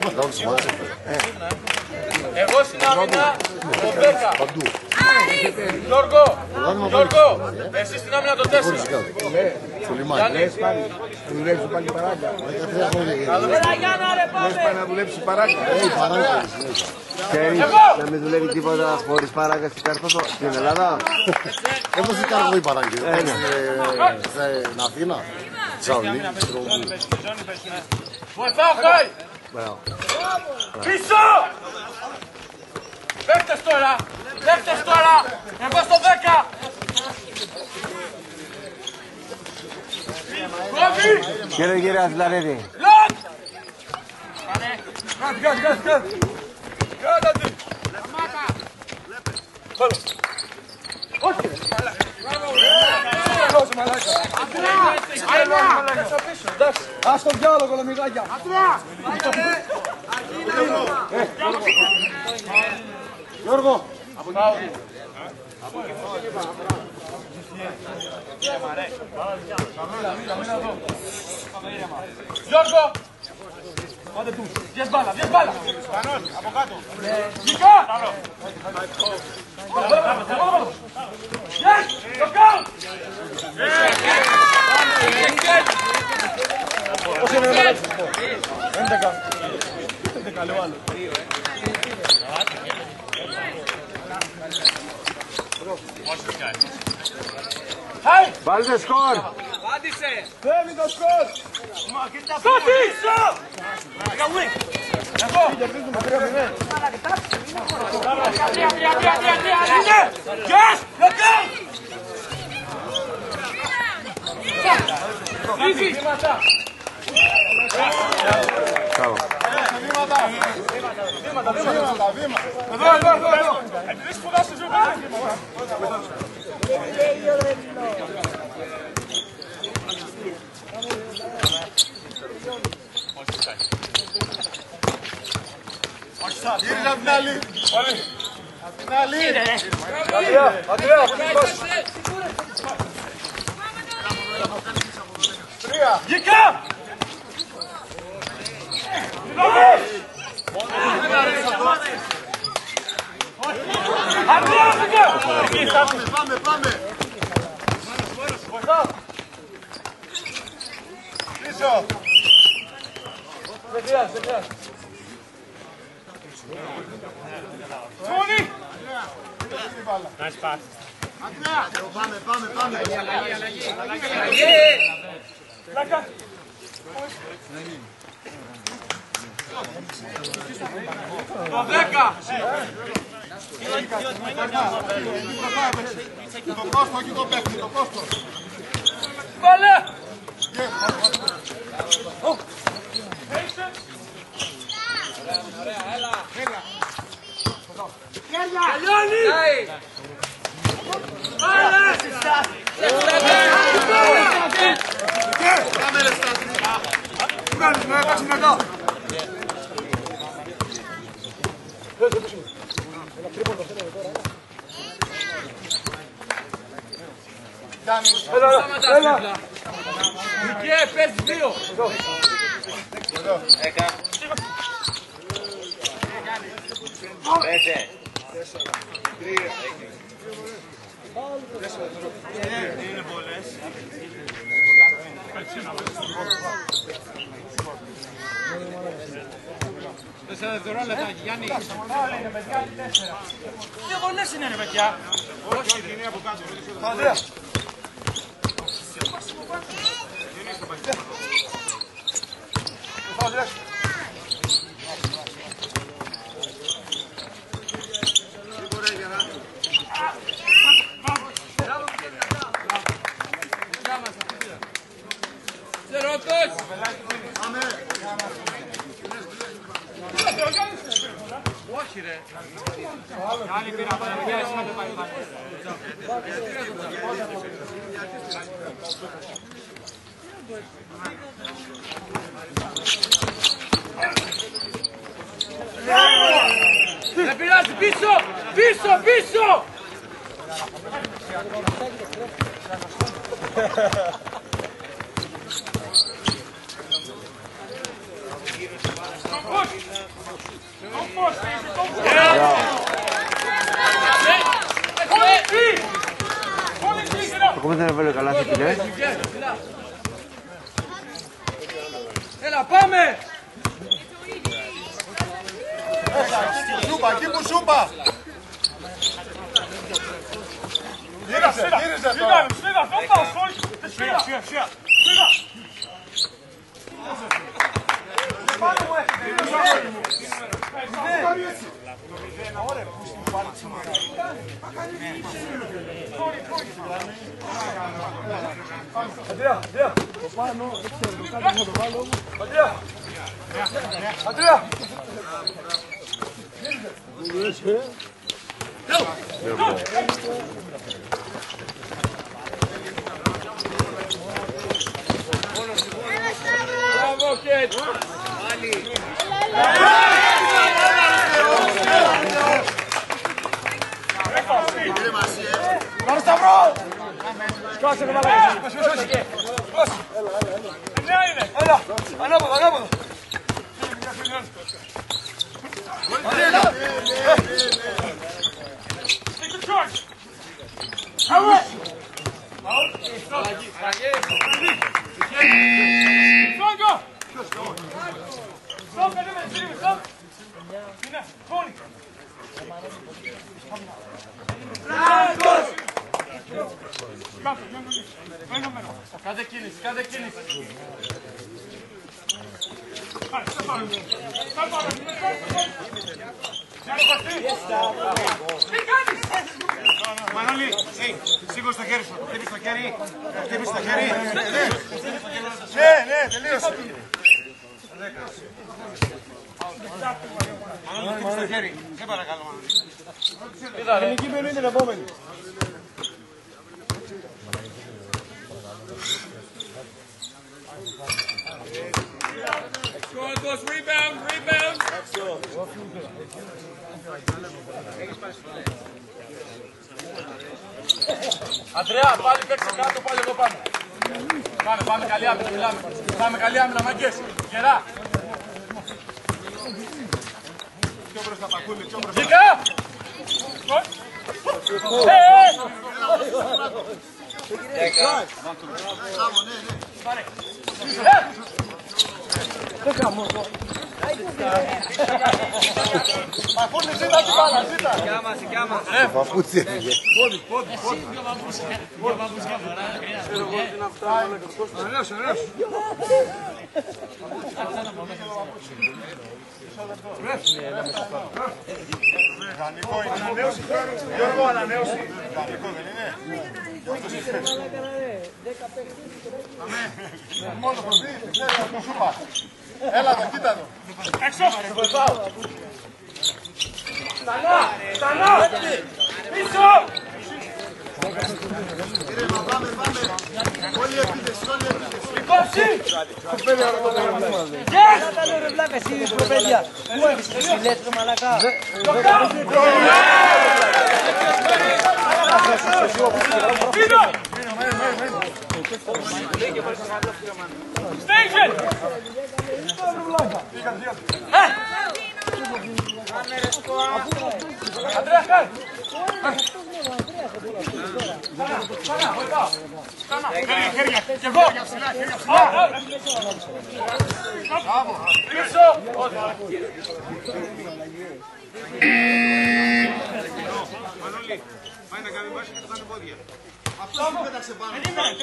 Εγώ στην άμυνα, το 10. Γιώργο, εσύ στην άμυνα το 4. Να δουλέψει πάλι παράγκα. Λες πάει να δουλέψει παράγκα. Ξέρεις να μην δουλεύει τίποτα χωρίς παράγκα στην Κάρπαθο, στην Ελλάδα. Όπως η Καραγωγή παράγκα. Στην Αθήνα. Τσαουλή. Βοηθάω, Χάι! Πίσω! Παίχτες τώρα! Εγώ στο 10! Κόβι! Κύριε Αζηλαρίδη. Λότ! Κάτι! Κάνατε! Όχι! Ας τον διάλογο, λεμιδάκια. Γιώργο. Γιώργο! Πάτε τους. Διες μπάλα. Σπανός, από κάτω. Νικά! Yes! Knockout! Πώς είναι ο μαλάκης? 11 λέω άλλο. Βάλτε σκορ! Φεύγει το σκορ! Στοτίσω! Yes! Knockout! Easy! Εδώ! Επειδή σπουδάσαι ζωή! Κύριε απ' την άλλη. Απ' την άλλη. Αντρέα, Τρία! Γικά! Πάμε. Πίσω. Δεν χρειάζεται. Φωνή! Nice pass. Πάμε. Πλάκα. Το 10. Το κόστο, όχι το παίχνει, το κόστο. Βάλε! Τελειώνει! Βάλε! Πάμε ρε Στάση. Πού κάνεις, να κάτσεις μετά. Έλα! Νικέ, παίζεις 2! Πέσε! Είναι πολλές. Τέσσερα δευτερόλεπτα, Γιάννη. Τι γονές είναι ρε παιδιά. Όχι, είναι από κάτω. Ανδρέα. Όχι ρε. Άλλη πήρα παραγωγιά, εσύ να το πάει πάνω. Δεν πειράζει, πίσω! σούπα, εκεί που σούπα. Γύρισε τώρα. Πάρε Σταυρό! Σκάσε το μαλάκι! Ναι είναι! Έλα! Ανάποδο, ανάποδο! Κάντε κίνηση, κάντε κίνηση. Μανώλη, σήκωσε το χέρι σου. Χτύπησε το χέρι. Χτύπησε το χέρι. Ναι, τελείωσε. Μανώλη, χτύπησε το χέρι. Σε παρακαλώ, Μανώλη. Εκεί μπαίνουν την επόμενη. Rebound, rebound. Αντρέα, πάλι παίξε κάτω, πάλι εδώ πάνω. Πάμε καλή άμυνα, μιλάμε. Πάμε καλή άμυνα, μαγκές. Γερά. Πιο μπροστά πακούλι, πιο μπροστά. Ζήκα. Πακούλι, ζήτα την μπάλα, ζήτα. Παπούτσι έφυγε. Γανικό είναι. Ανανέωση, Γιώργο, ανανέωση. Γανικό δεν είναι. Μόνο προτεί, ξέρει αυτό σούπα. Έλα εδώ, κοίτα εδώ. Έξω. Στανά. Πίσω. Πάμε. Όλη η επίθεση, όλη η επίθεση. Υπόψη. Station! Andrea, kai! Χέρια, και εγώ! Πίσω! Μανώλη, πάει να κάνει βάση και θα κάνει πόδια. Αυτός που πέταξε πάνω.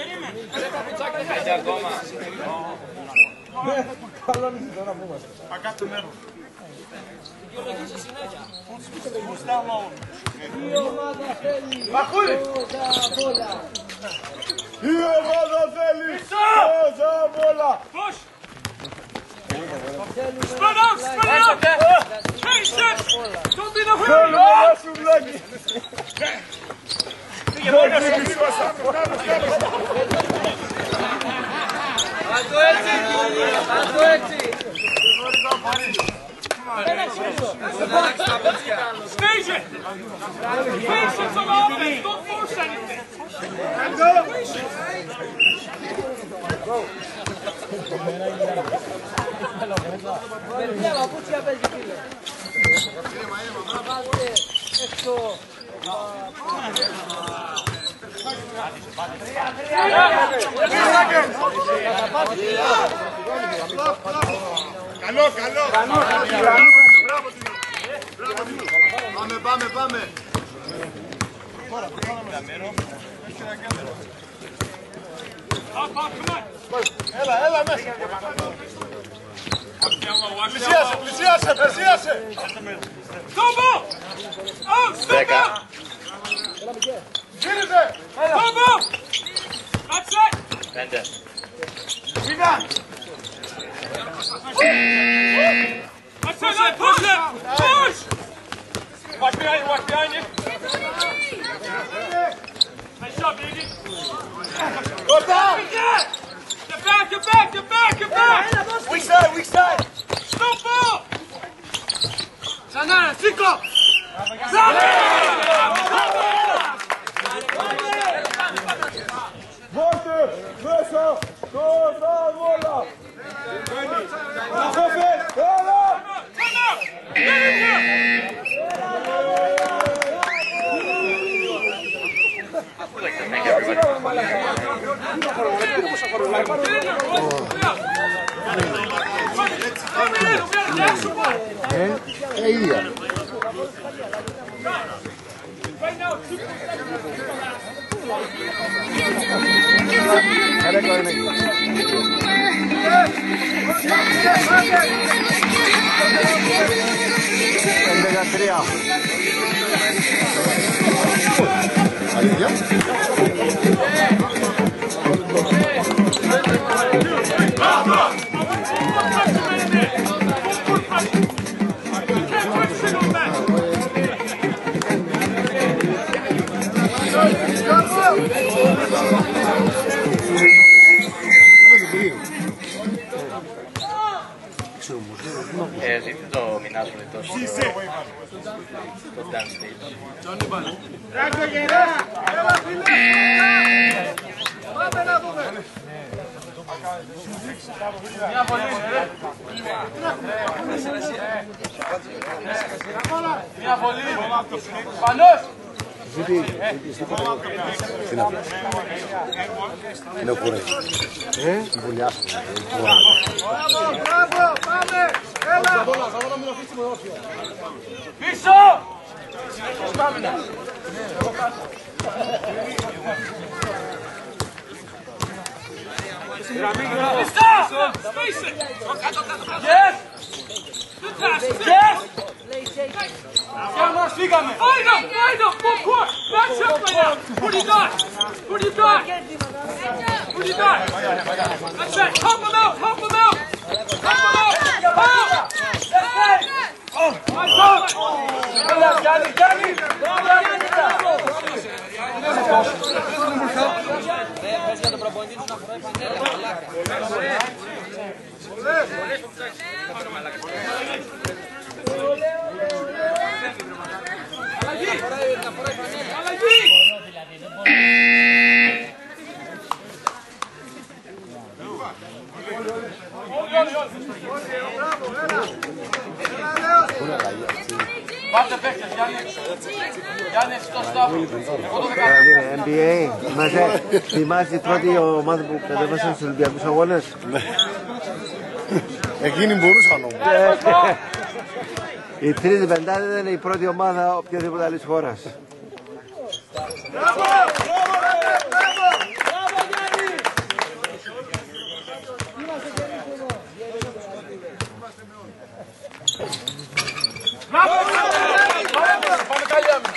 Ακάτω νερό. Μαχούλη! Η ομάδα θέλει τόσα πολλά. Push! Spread out! Spread out! Hey, shit! Don't be the Θέλω hero! να σου βλέπει. Κάτω έτσι! Station! Patience of offense! Don't force anything! Παιδιά, παπούτσια παίζει φίλε. Να βάζετε έξω. Καλό. Πάμε. Έλα μέσα. Πλησίασε. Γύριζε. Σιγά. Watch behind you. Nice shot, baby. Κοντά. Get back. Weak side. Stop ball. Ξανά, Τσίκο! Βόλτε μέσα στο Ζαβόλα. Έλα. Ίδια. Ζήτη το μηνάσου τόσο το dance stage. Πάμε να δούμε! Μια βολή. Πανός. Είναι κουρέ. Βουλιάσου. Μπράβο, πάμε! Έλα! Πίσω. Στάμινα. Yes! Yes! Μας φύγαμε! Άιντα! Ποκόρ! That's up right now! What do you got? What do you got? What do you got? That's it! Help him out! Help him out! Help him out! Help! Πάτε παίχτες, Γιάννη, εσύ το Σταύρο. NBA, θυμάσαι η πρώτη ομάδα που κατέβασαν στους Ολυμπιακούς Αγώνες? Εκείνοι μπορούσαν όμως. Η τρίτη πεντάδα ήταν η πρώτη ομάδα οποιαδήποτε άλλης χώρας. Πάμε καλή άμυνα.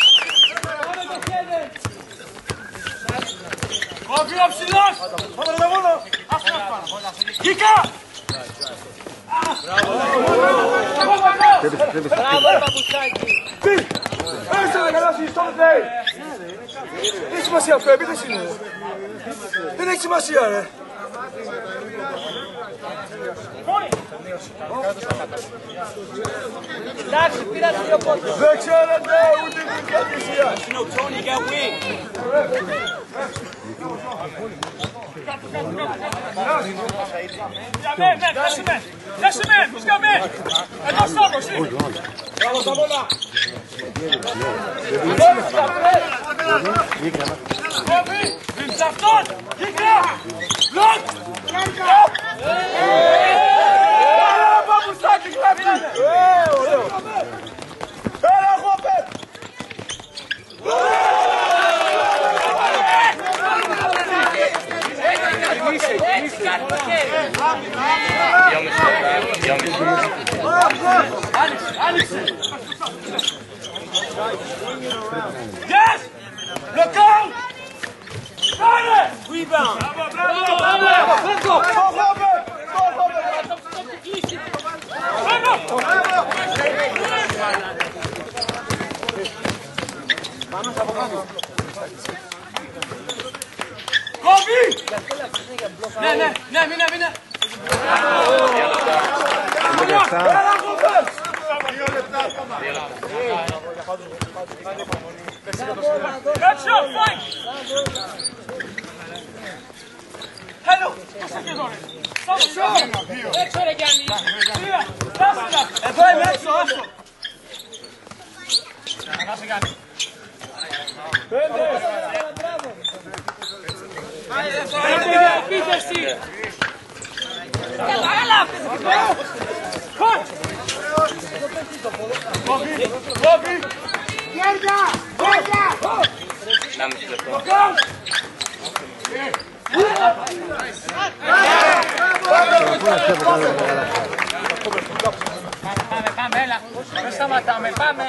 Κόβει ο ψηλός. Πάμε να μόνο. Κίκα. Μπράβο, παπουτσάκι! Έστε να καλάσει στο μετρέι. Δεν έχει σημασία αυτό, επίθεση είναι. Δεν έχει σημασία, ρε. Εντάξει, πήρατε δύο πόντους. Δεν ξέρετε ούτε την κατησία. That's the man! Who's got man? Εδώ Σταύρος! Μπράβο στα πολλά. Κόβει. Σε αυτόν. Κίκα. Λοκ. Παπουστάκι, κλάψε. Ωραίο. Έλα, Yes! Look out! Got it! Rebound! Let's go! Ναι, μείνε. That's your fight! Hello! Έξω ρε Γιάννη! Εδώ είμαι έξω, άσο! Ανάσε Γιάννη! Επίθεση! Έλα! Κότ! Κόβι! Γέρια! Να μισή λεπτό. Πάμε, έλα! Δεν σταματάμε, πάμε!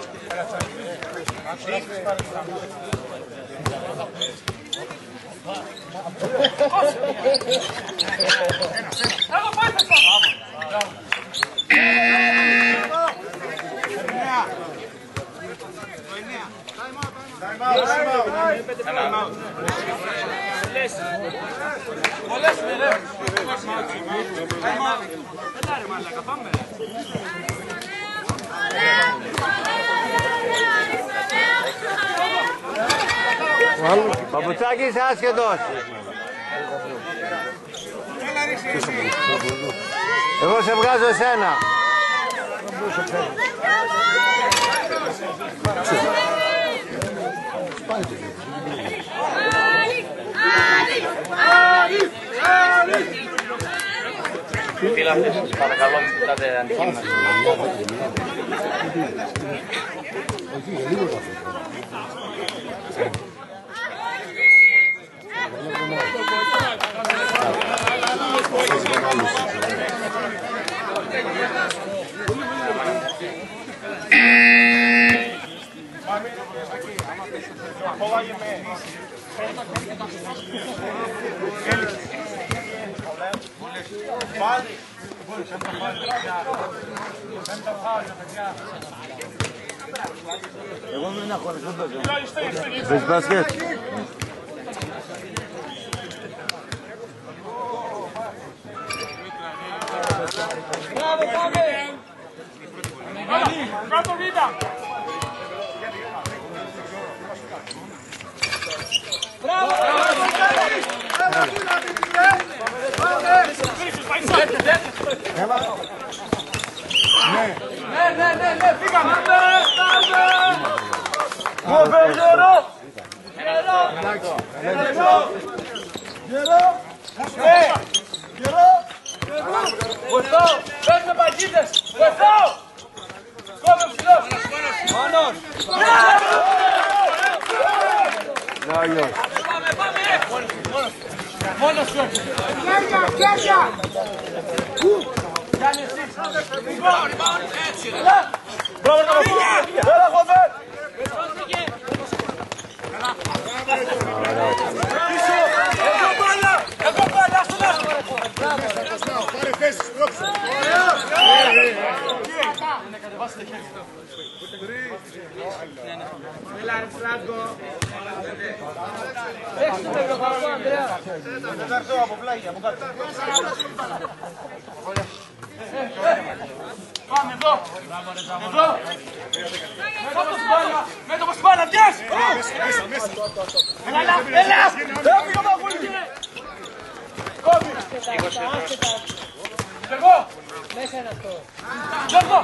Έλα, πάει πέσα! Βολέσουμε ρε! Έλα ρε μάλακα, πάμε! Παπουτσάκης άσχετος. Εγώ σε βγάζω εσένα. Φίλαθες, σας παρακαλώ μην κοιτάτε αντικείμενα. Εγώ δεν έχω χωριστό. Παίζει μπάσκετ. Μπράβο, πάμε! Κάτω βήτα! Μπράβο! Ναι, πήγαμε! Γερό! Βοηθάω! Παίρνουμε παγίδες! Βοηθάω! Κόβε ψηλός! Μόνος! Νόγιος. Πάμε! Μόνος σου! Κέρια! Γιάννη εσείς! Έτσι ρε! Μπράβο! Έλα Χοβέ! Εδώ πάλι! Άστο! Πάρε θέση, στρώξε. Κατεβάστε τα χέρια. Έλα ρε Φράγκο. Έξω το παππού, Ανδρέα. Δεν θα έρθω από πλάγια, από κάτω. Πάμε εδώ! Εδώ! Μέτωπο στην μπάλα, βγες! Έλα! Έφυγα από πολύ! Κόβει! Γιώργο! Μέσα είναι αυτό. Γιώργο!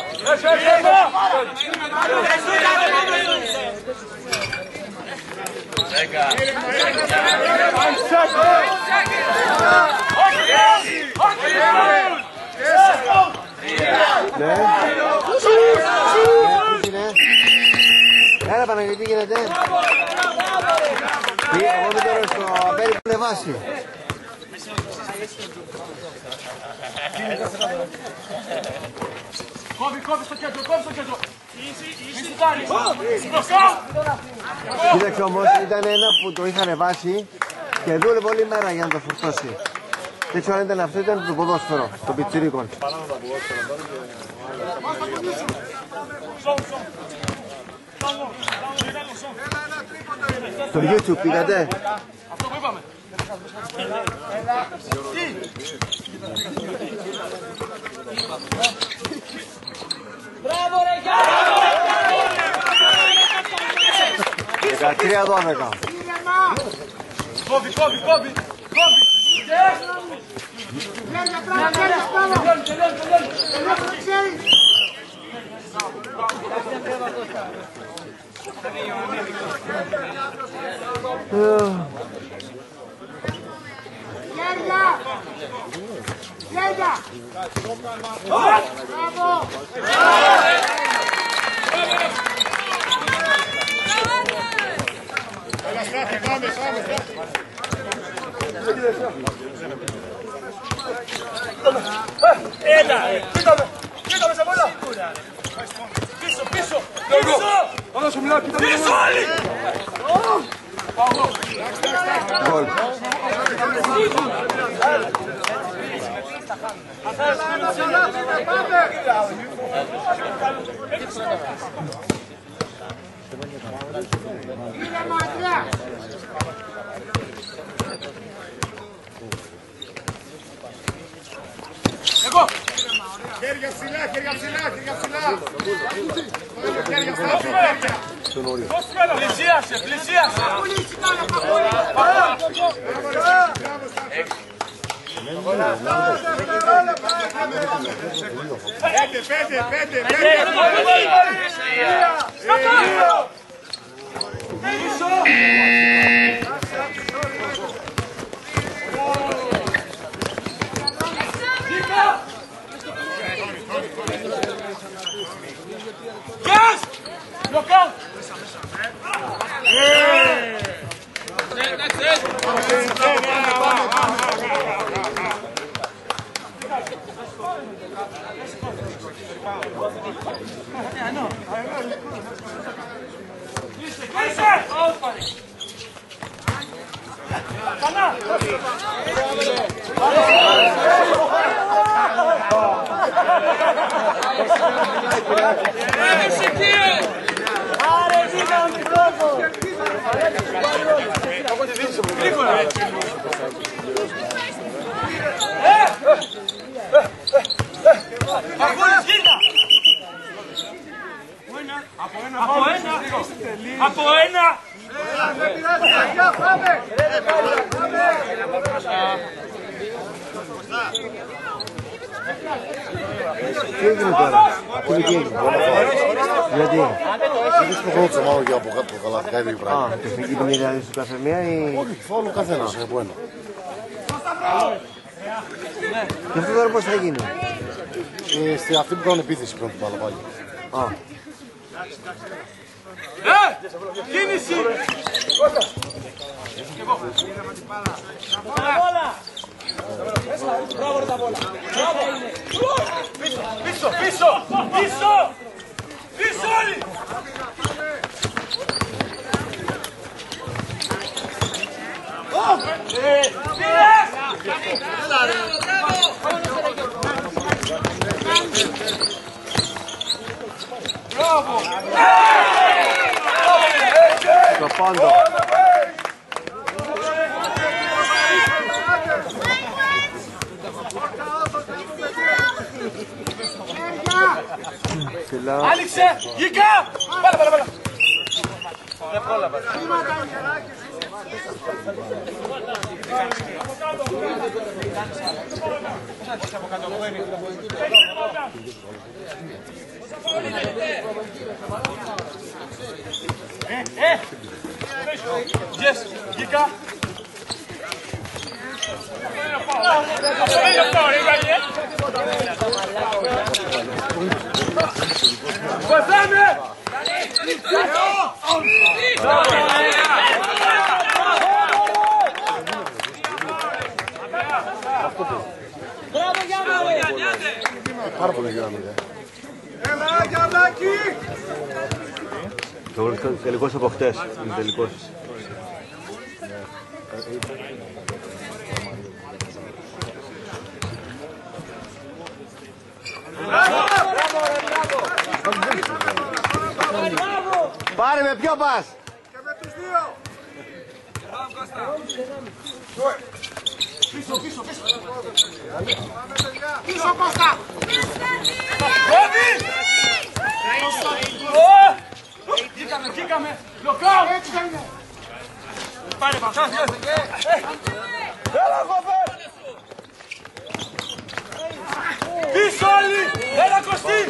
Έλα Παναγιώτη, τι γίνεται. Εγώ είμαι τώρα στο απέρι που λεβάσει. Κόβει στο κέντρο, κόβει στο κέντρο. Κοίταξε όμως, ήταν ένα που το είχαν βάσει και δούλευε όλη μέρα για να το φορτώσει. Δεν ξέρω αν ήταν αυτό, ήταν το ποδόσφαιρο, το πιτσιρίκον. Στο YouTube πήγατε. Αυτό που είπαμε. Μπράβο ρε Γιάννη! 13-12. Κόβει. Κοίταμε σε πολλά. Πίσω. Όλα σου μιλάω, κοίταμε. Πίσω όλοι. Γκολ. Εγώ. Χέρια ψηλά. Χέρια Πλησίασε. Πέντε. Yes! Look out! That's it! Από ένα! Τι έγινε τώρα, τι έγινε, γιατί? Δεν στο χώρο μάλλον για από κάτω καλά, κάνει πράγμα. Α, τεχνική ποινή σου κάθε μία ή... Όχι, φάουλο καθένας, από ένα. Και αυτό τώρα πώς θα γίνει? Στη αυτή που κάνουν επίθεση πρέπει να την πάλι. Α. Κίνηση! Πίσω όλοι! Στο φόντο. Άνοιξε! Γικά! Βάλε! Δεν πρόλαβα. Yes, Γικά! Βοηθάμε! Πάρα πολύ δυναμίδα. Έλα, Γιαννάκη! Το τελικός από χτες. Είναι τελικός. Πάρε με ποιο πας! Και με τους δύο! Πίσω, πίσω, πίσω! Πάμε, παιδιά! Πίσω, Κώστα! Κήκαμε! Λοκάου! Έτσι θα είναι! Πάρε πασάς! Έλα, Χοφέρ! Πίσω όλοι! Έλα Κωστή!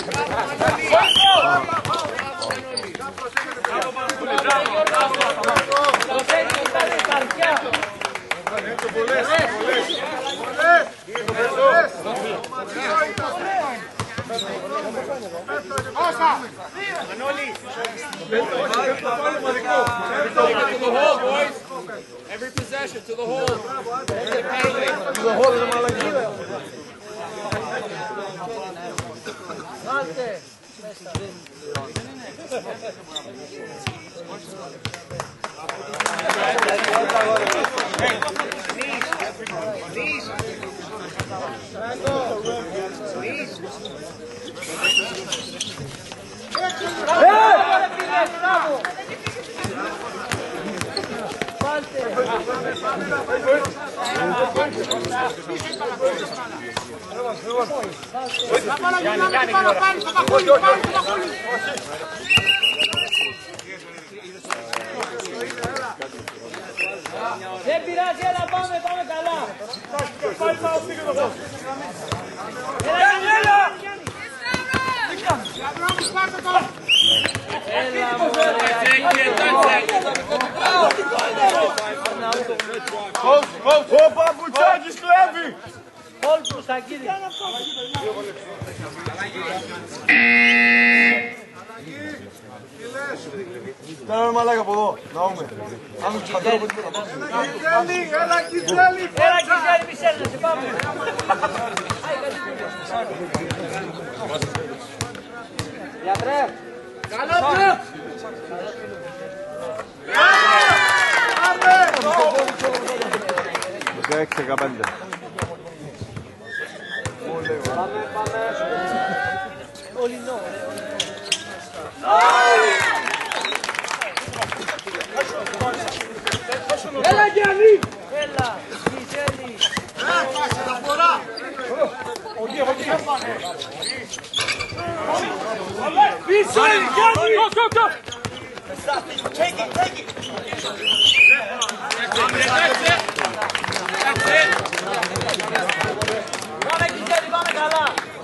Every possession to the hole. Δεν πειράζει, έλα πάμε καλά. Πάλι πάω στην εδώ. Ο Παπουτσάκης κλέβει! Όλους τα κύριε. Θέλω μαλάκα από εδώ, να δούμε. Αν μην ξαφνώ από τίποτα. Έλα, Κιτζέλη! Έλα Κιτζέλη, μη σέρνεσαι, πάμε. Γιατρέ. Καλό τρέπ! 16-15. Έλα Γιάννη! Έλα, Κιτζέλη. Πάσε τα φορά! Πίσω Γιάννη! Go, go, go! Πάμε Κιτζέλη, πάμε καλά.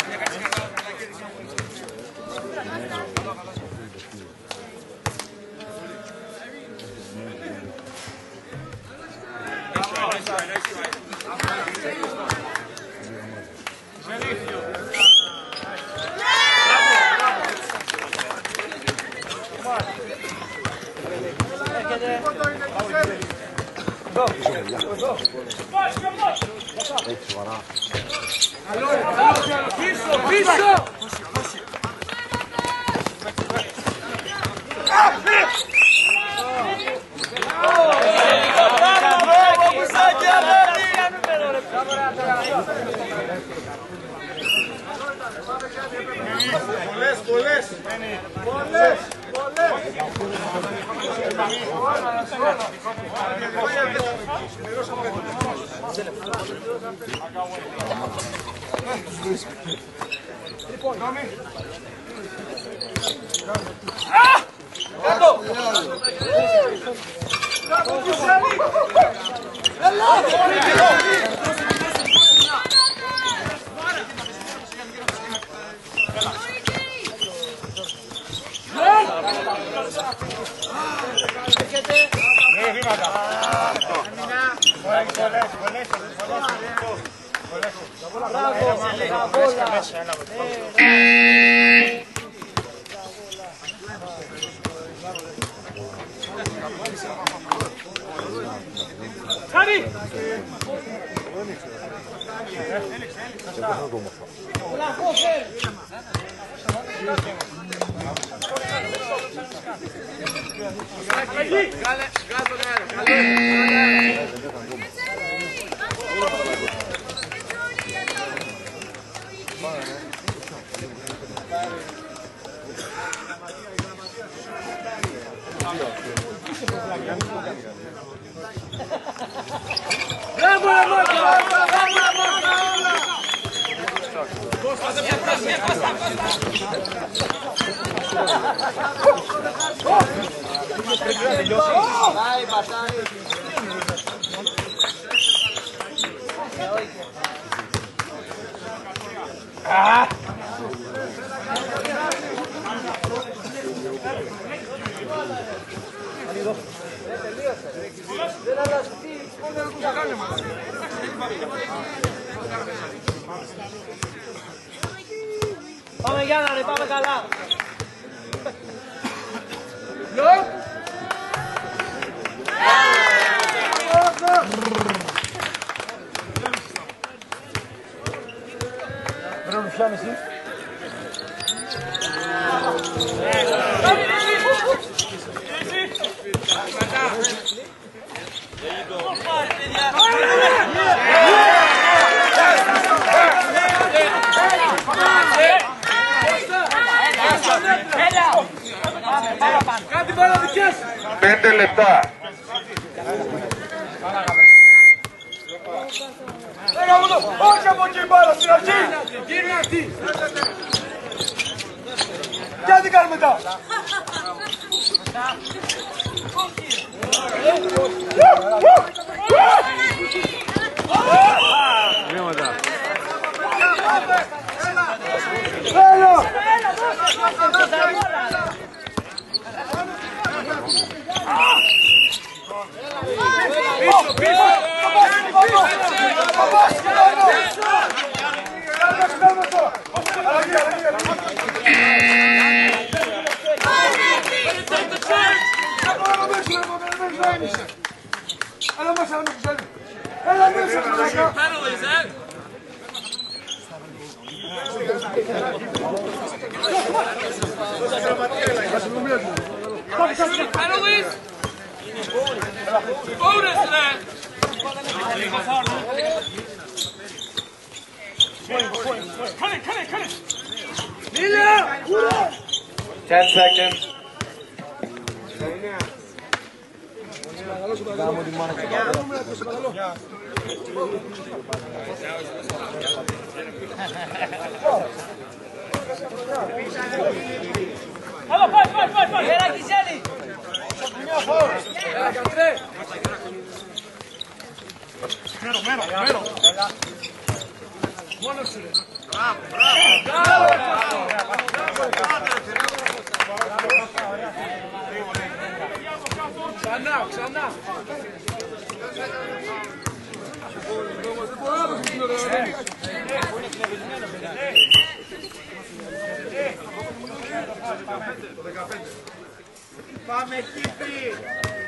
Πίσω, πίσω! Πολλές, πολλές! Πολλές, πολλές! Χάρη! Μπράβο, φέρ. Πάμε Γιάννα, ρε, πάμε καλά. Κάτι πάρα δικές! 5 λεπτά. Όχι από εκεί πάρα στην αρχή! Γύρνα αυτή! Και αν την κάνουμε μετά! Penalties, eh? Penalties? Bonus to that! 10 seconds. Έλα, πάει. Έλα, Κιζέλη. Έλα, Κατρέ! Μέρο! Μόνος σου, ρε! Ξανά! Πάμε Κύπη!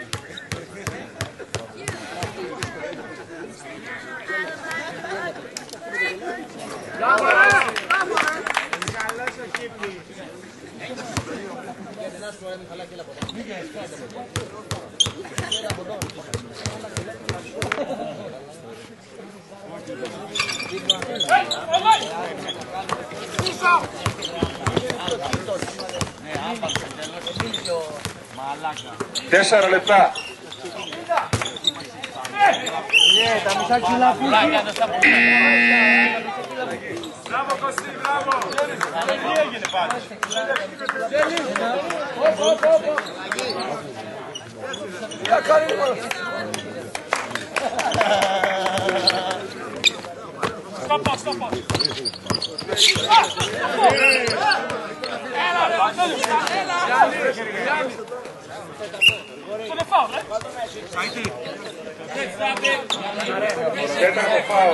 Καλώς ο Κύπη! Τέσσερα λεπτά. Μπράβο Κωστή, μπράβο! Τι έγινε πάλι? Στοπ! Τέταρτο φάουλ.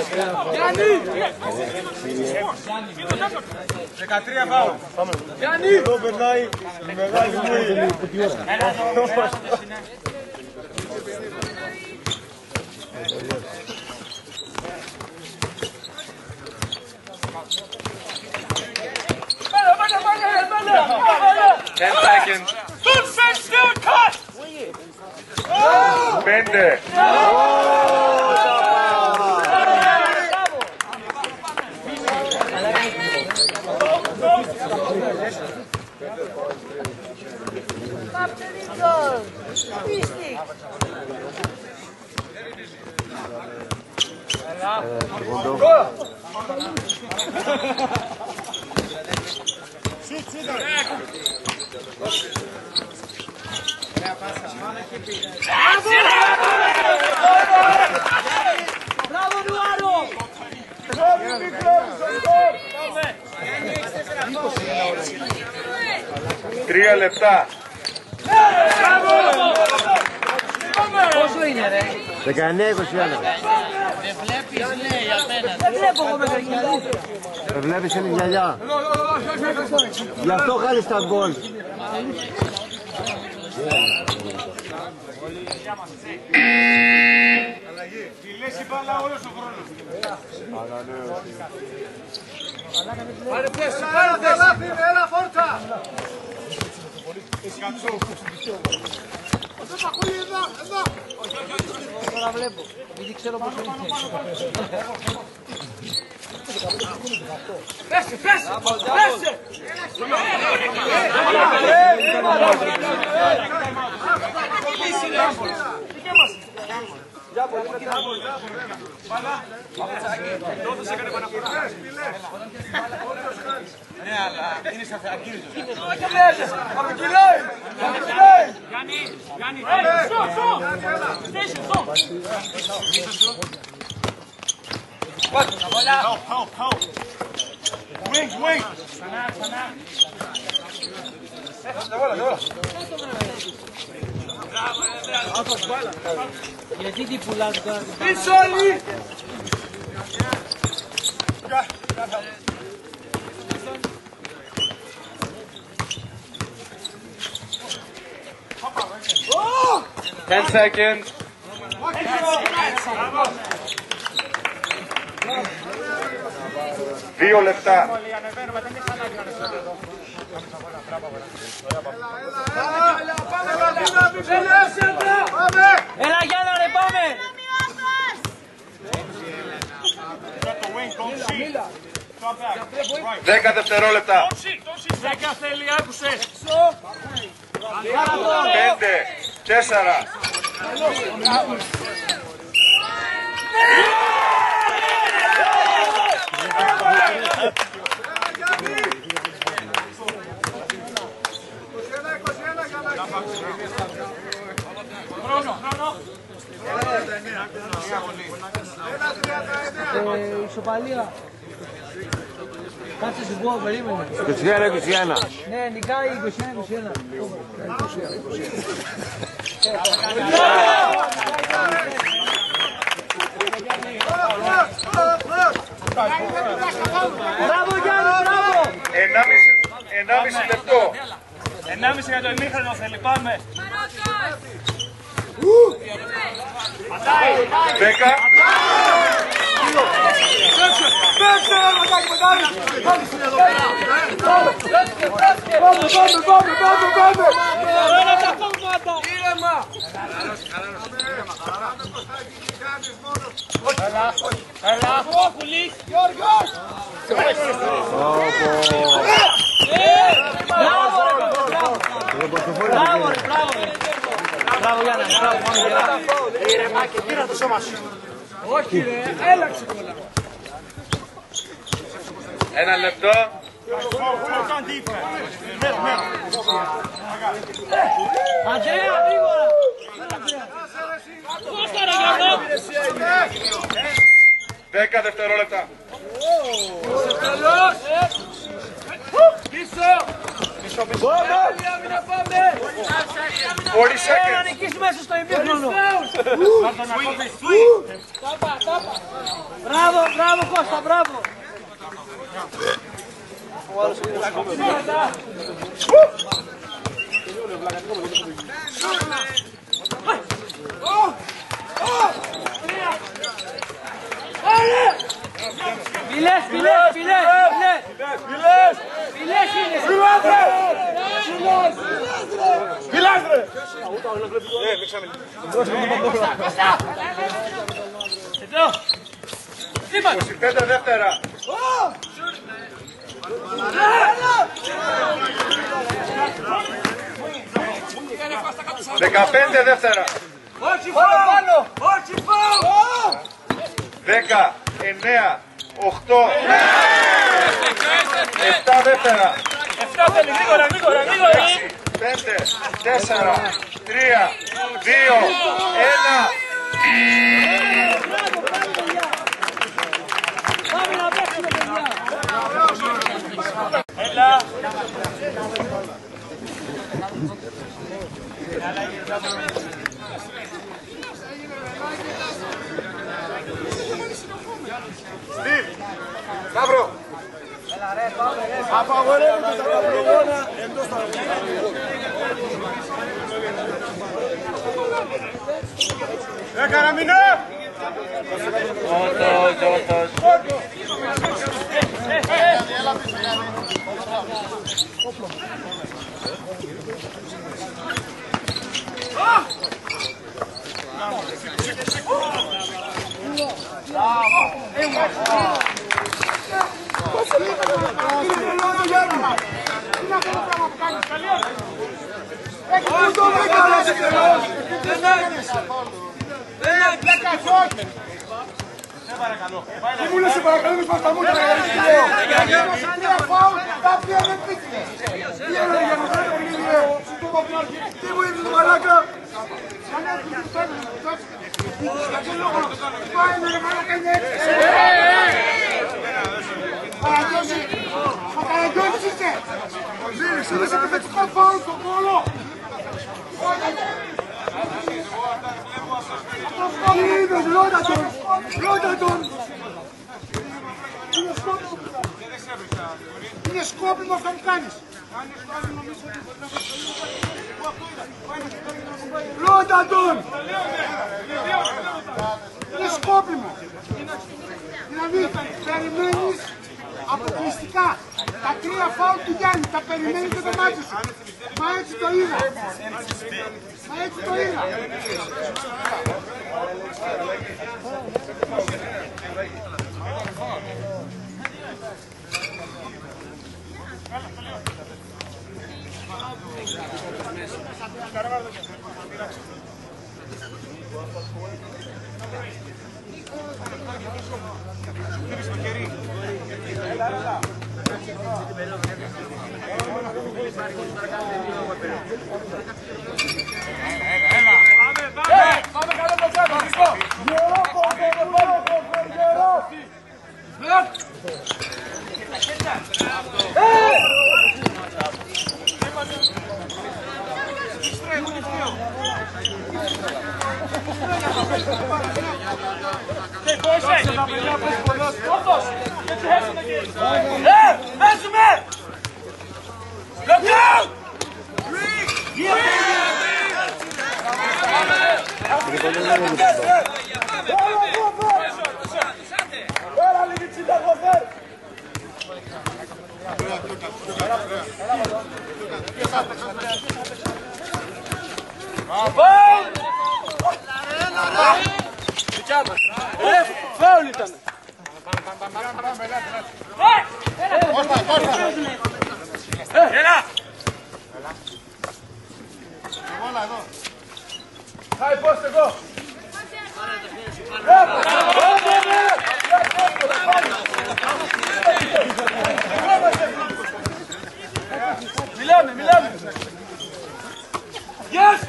13 φάουλ. Εδώ περνάει η μεγάλη μου. Πέλε! seconds. 5. Μπράβο Νουάρο! 3 λεπτά. Πόσο είναι ρε? 19-21. Δεν βλέπεις λέει απέναντι. Δεν βλέπω εγώ μέχρι και αλήθεια. Δεν βλέπεις, είναι γυαλιά. Γι' αυτό χάνεις τα γκολ. Τη λες η μπάλα όλος ο χρόνος. Πάρε θέση, πάρε θέση. Έλα φόρτσα. Τώρα βλέπω. Γιατί ξέρω πόσο είναι. Πέσε, πέσε, πέσε. Ναι, αλλά είναι σαν ακίνητος. Γιάννη, Wing, wing. Γιατί τι πουλάς τώρα. Πίσω όλοι. Ten seconds. 2 λεπτά. Έλα Γιάννα ρε πάμε. 10 δευτερόλεπτα. 10 θέλει, άκουσες. 5, 4. Ισοπαλία. Κάτσε σου πω, περίμενε. 21-21. Ναι, νικάει 21-21. Μπράβο Γιάννη, μπράβο! 1,5 λεπτό. 1,5 για το ημίχρονο θέλει, πάμε. 10. Έλα, πουλής. Μπράβο ρε, μπράβο ρε. Μπράβο Γιάννα, μπράβο, πάμε Γιάννα. Ηρεμάκι, πήρα το σώμα σου. Όχι ρε, έλαξε πολλά. 1 λεπτό. Αντρέα, γρήγορα. 10 δευτερόλεπτα. Πίσω. Πάμε. 40 Έλα seconds. νικήσουμε μέσα στο ημίχρονο. Μπράβο, μπράβο Κώστα, μπράβο. Φιλές, φιλές, φιλές, φιλές. Φιλές είναι. 25 δεύτερα. 15 δεύτερα. 10, 9, 8, 7 δεύτερα. 5, 4, 3, 2, 1. Σταύρο! Απαγορεύεται τα παπλογόνα εντός των Καραμινά! Τι μου λες σε παρακαλώ μες μας τα μούτρα να κάνεις κιλό. Μία φάουλ, τα οποία δεν πήκε. Τι έλεγε για να φέρετε που γίνεται. Τι μου είπε το μαλάκα. Σαν έρθει και φέρνει. Για ποιο λόγο. Πάει με ρε μαλάκα είναι έτσι. Παραγιώσει. Ο Παραγιώσης είσαι. Είδες επιθετικό φάουλ στον κόλο. Τι είδες, ρώτα τον. Ρώτα τον. Είναι σκόπιμο αυτό που κάνεις. Ρώτα τον. Είναι σκόπιμο. Δηλαδή, περιμένεις αποκλειστικά τα 3 φάουλ του Γιάννη. Τα περιμένεις και το μάτι σου. Μα έτσι το είδα. Μα έτσι το είδα. Πάμε καλό το τσάκο, Χριστό! Φάουλ ήταν. Έλα. Χάι πώς εγώ. Μιλάμε, μιλάμε. Yes.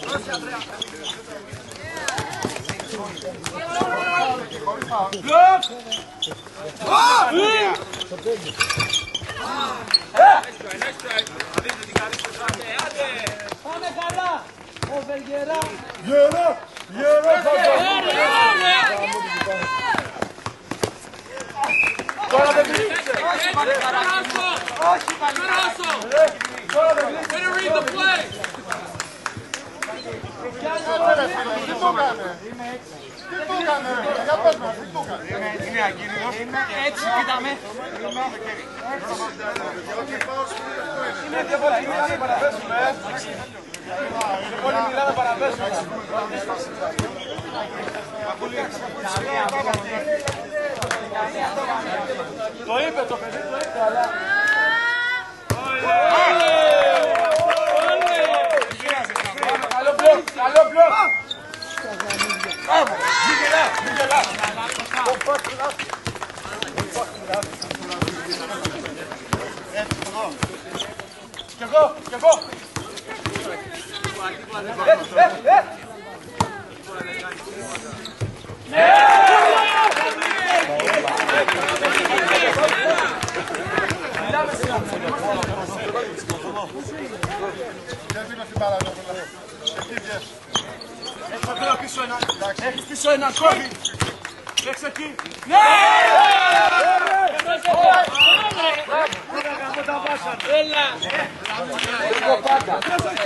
Πάμε καλά. Ο Βεργερά. Γερά, γερά Τώρα δεν βρίσκεται. Όχι, Καράσο. Τώρα δεν βρίσκεται. Better read the play. Τι το έκανε. Τι το έκανε. Για πες μας, τι το έκανε. Είναι ακίνητος. Έτσι, κοίταμε. Είναι διαφορετική να πέσουμε. Όλοι μιλάμε παραπέσουμε. Το είπε το παιδί, το είπε, αλλά... Καλό μπλοκ, καλό μπλοκ. Μην γελάς, μην γελάς. Κι εγώ, κι εγώ. Έχεις πίσω έναν κόβι. Έχεις εκεί. Ναι! Έλα! Εγώ πάντα.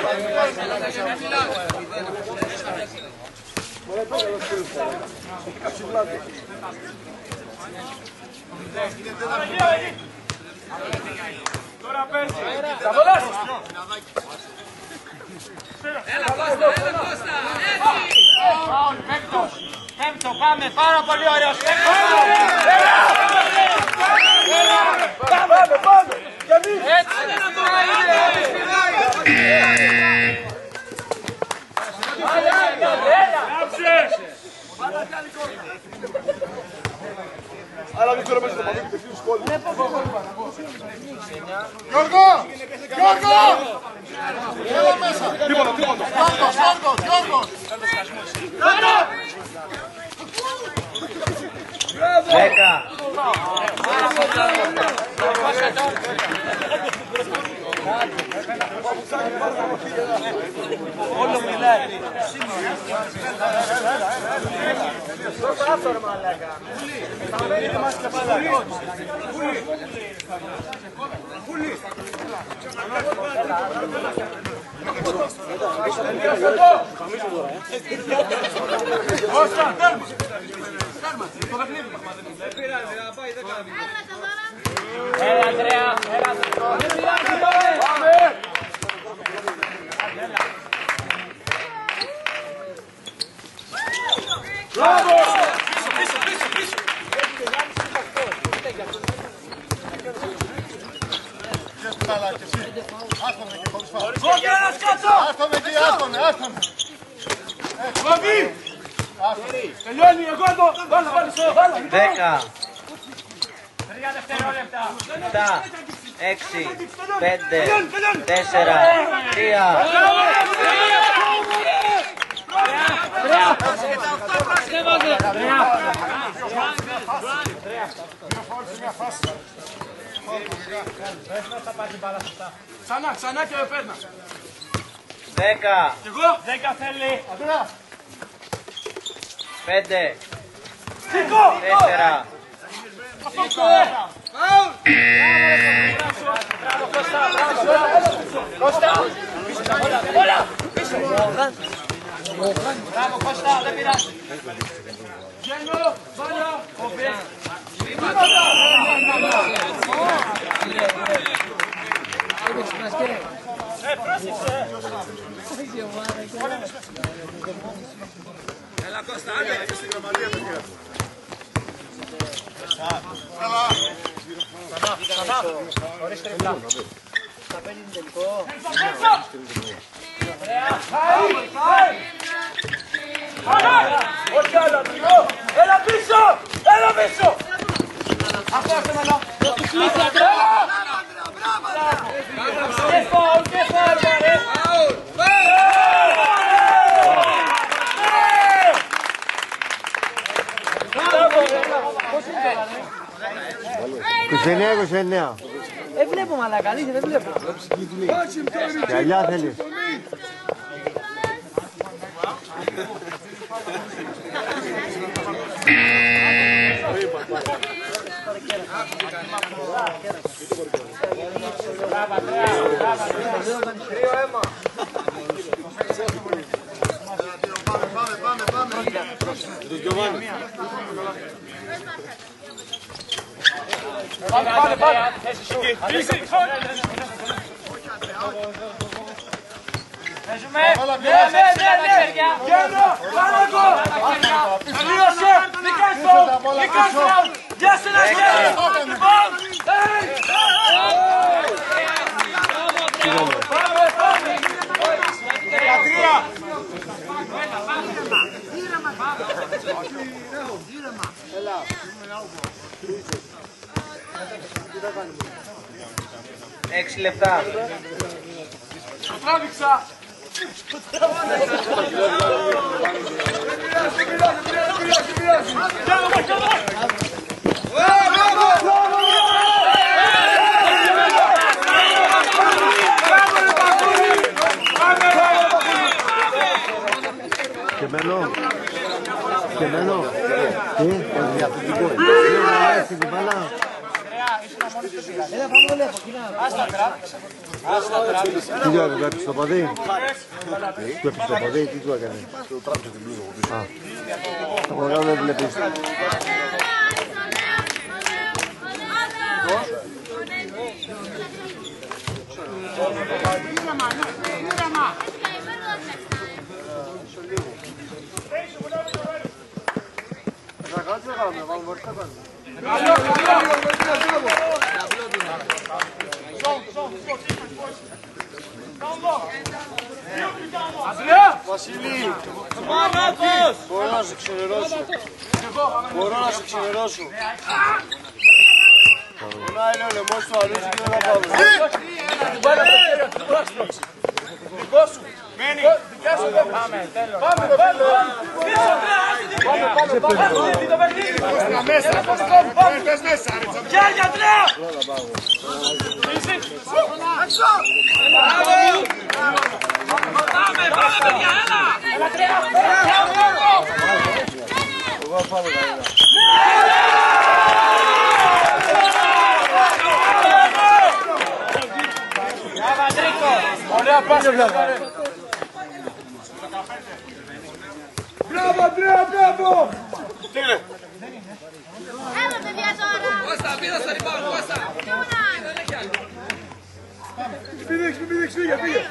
Τώρα παίζει. Θα βολάσεις. Έλα Κώστα, έτσι. Πέμπτο, πάμε, πάρα πολύ ωραίος. Πάμε. Έτσι δεν το Άλλα μικρό μέσα στο παδί και τεχνίου σχόλου. Γιώργο! Γιώργο! Έλα μέσα! Τίποτα. Γιώργος! Δέκα. Όλο μιλάει. Κώστα, τέρμα. Το παιχνίδι. Έλα Ανδρέα, έλα. Πάμε. Μπράβο! Πίσω. Καλά και εσύ. Άστονε και χωρίς φάουλ. Κόκκινας κάτω! Άστονε εκεί, άστονε. Κόκκι! Τελειώνει, εγώ εδώ. Βάλα. 10. 3 δευτερόλεπτα. 7. 6. 5. 4. 3. Ξανά και παίρνα. 10. Κι εγώ. 10 θέλει. 5. Σήκω. 4. Μπράβο Κώστα, δεν πειράζει. Γένο, Βάνια, Οβέ. Πρόσεξε. Έλα Κώστα, άντε. Ξανά. Χωρίς τριπλά. Θα παίρνει τελικό. Όχι άλλα, τριγώ. Έλα πίσω. Αυτό είναι μαλά. Και φάουλ, ρε. «29-29». Δεν βλέπω μαλάκα, αλήθεια δεν βλέπω. Γυαλιά θέλεις. Πάμε. Παίζουμε. Ναι. Γιάννο, Παναγό. Τελείωσε. Μη κάνεις φάουλ. Γεια σου να χέρι. Έξι λεπτά. Το τράβηξα. Και μένω. Τι, διαφορετικό. Στην κουμπάλα. Τι του έκανε, το ποδί. Του έπισε το ποδί, τι του έκανε. Του τράβηξε την πλούζα από πίσω. Το πρόγραμμα δεν βλέπεις. Βασίλη, μπορώ να σε ξενερώσω. Πονάει λέει ο λαιμός του αλούτσι και δεν θα πάμε. Δικό σου. Μένει. Δικιά σου. Πάμε. Χέρια τρία. Πάμε παιδιά, Ωραία πάσα. Μπράβο, Αντρέα, μπράβο! Έλα παιδιά τώρα! Κώστα, πήρα στο rebound, Κώστα! Μην δείξεις, φύγε!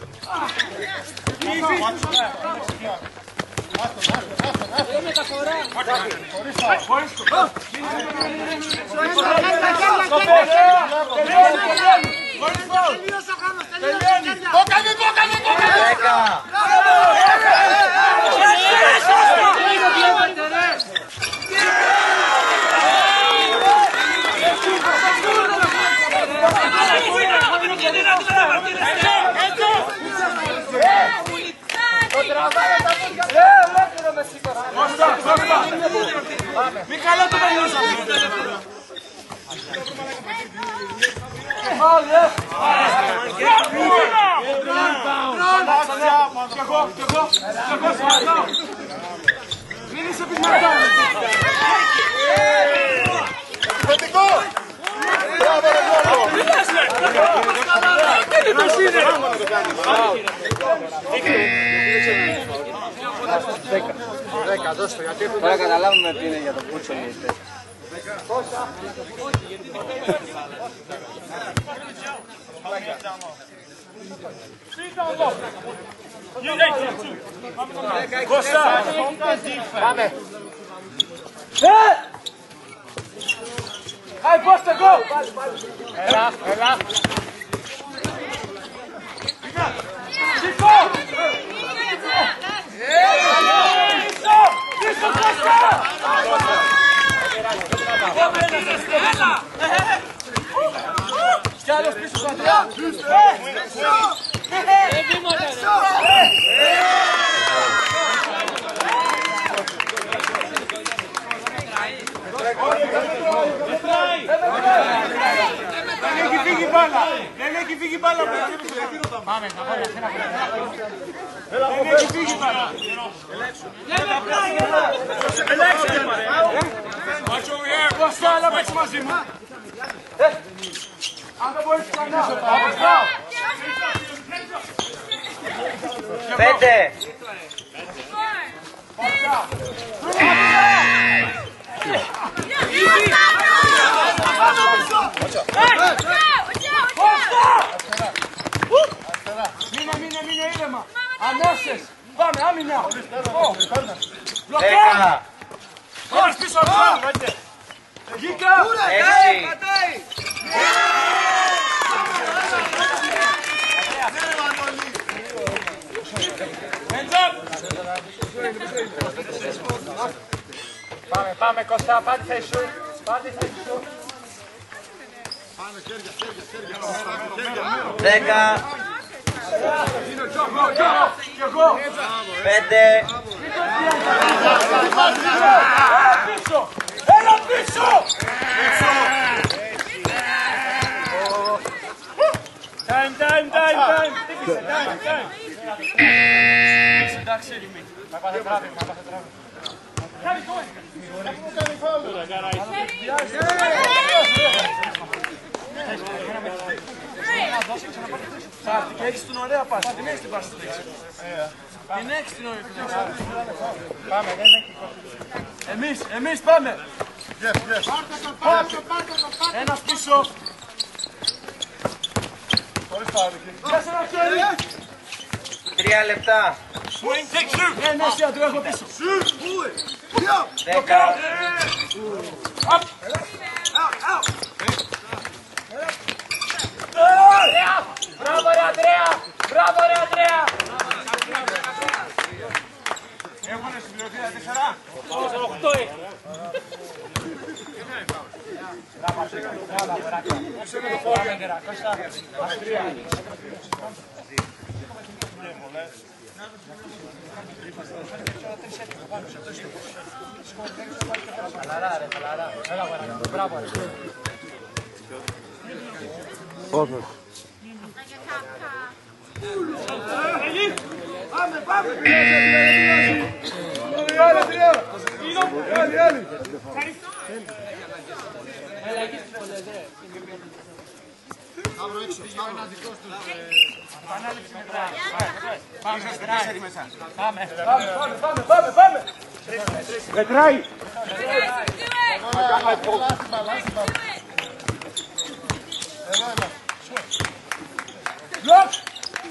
Μην καλά το τελειώσαμε! Μην είσαι πεισματά! Θετικό! Μπράβο ρε Γιώργο! Τώρα καταλάβουμε τι είναι για το πούτσο. Κώστα! Πάμε! Hi, Costa, go! Έλα! Chico! Πίσω, Κώστα! Κι άλλος πίσω στον Αντρέα! Δεν έχει φύγει μπάλα! Δεν έχει φύγει μπάλα! Πάμε, θα πάρει ένα Δεν έχει φύγει μπάλα! Κώστα, έλα παίξει μαζί μου! Αν δεν μπορείς ξανά! Πέντε! Μείνε, ήρεμα. Αμέσως. Πάμε, άμυνα. Δέκα. Όλες πίσω, Αλφα. Γίκα. Έξι. Πάμε Κώστα, πάτε θέση σου. Δέκα. Κι εγώ. 5. Έλα πίσω. Time. Εντάξει, θα πάτε τράβημα. Και έχεις την ωραία πάση, την έχεις την πάση. Την έχεις την ωραία πάση. Εμείς πάμε. Ένας πίσω. Τέσσερα χέρι. 3 λεπτά. Ναι, Σιάντρο, έχω πίσω. 10. Μπράβο ρε Ανδρέα! Έχουνε συμπληρωθεί τα 4. 8 έχει. Όντως. Πάμε. Μετράει. Λοκ.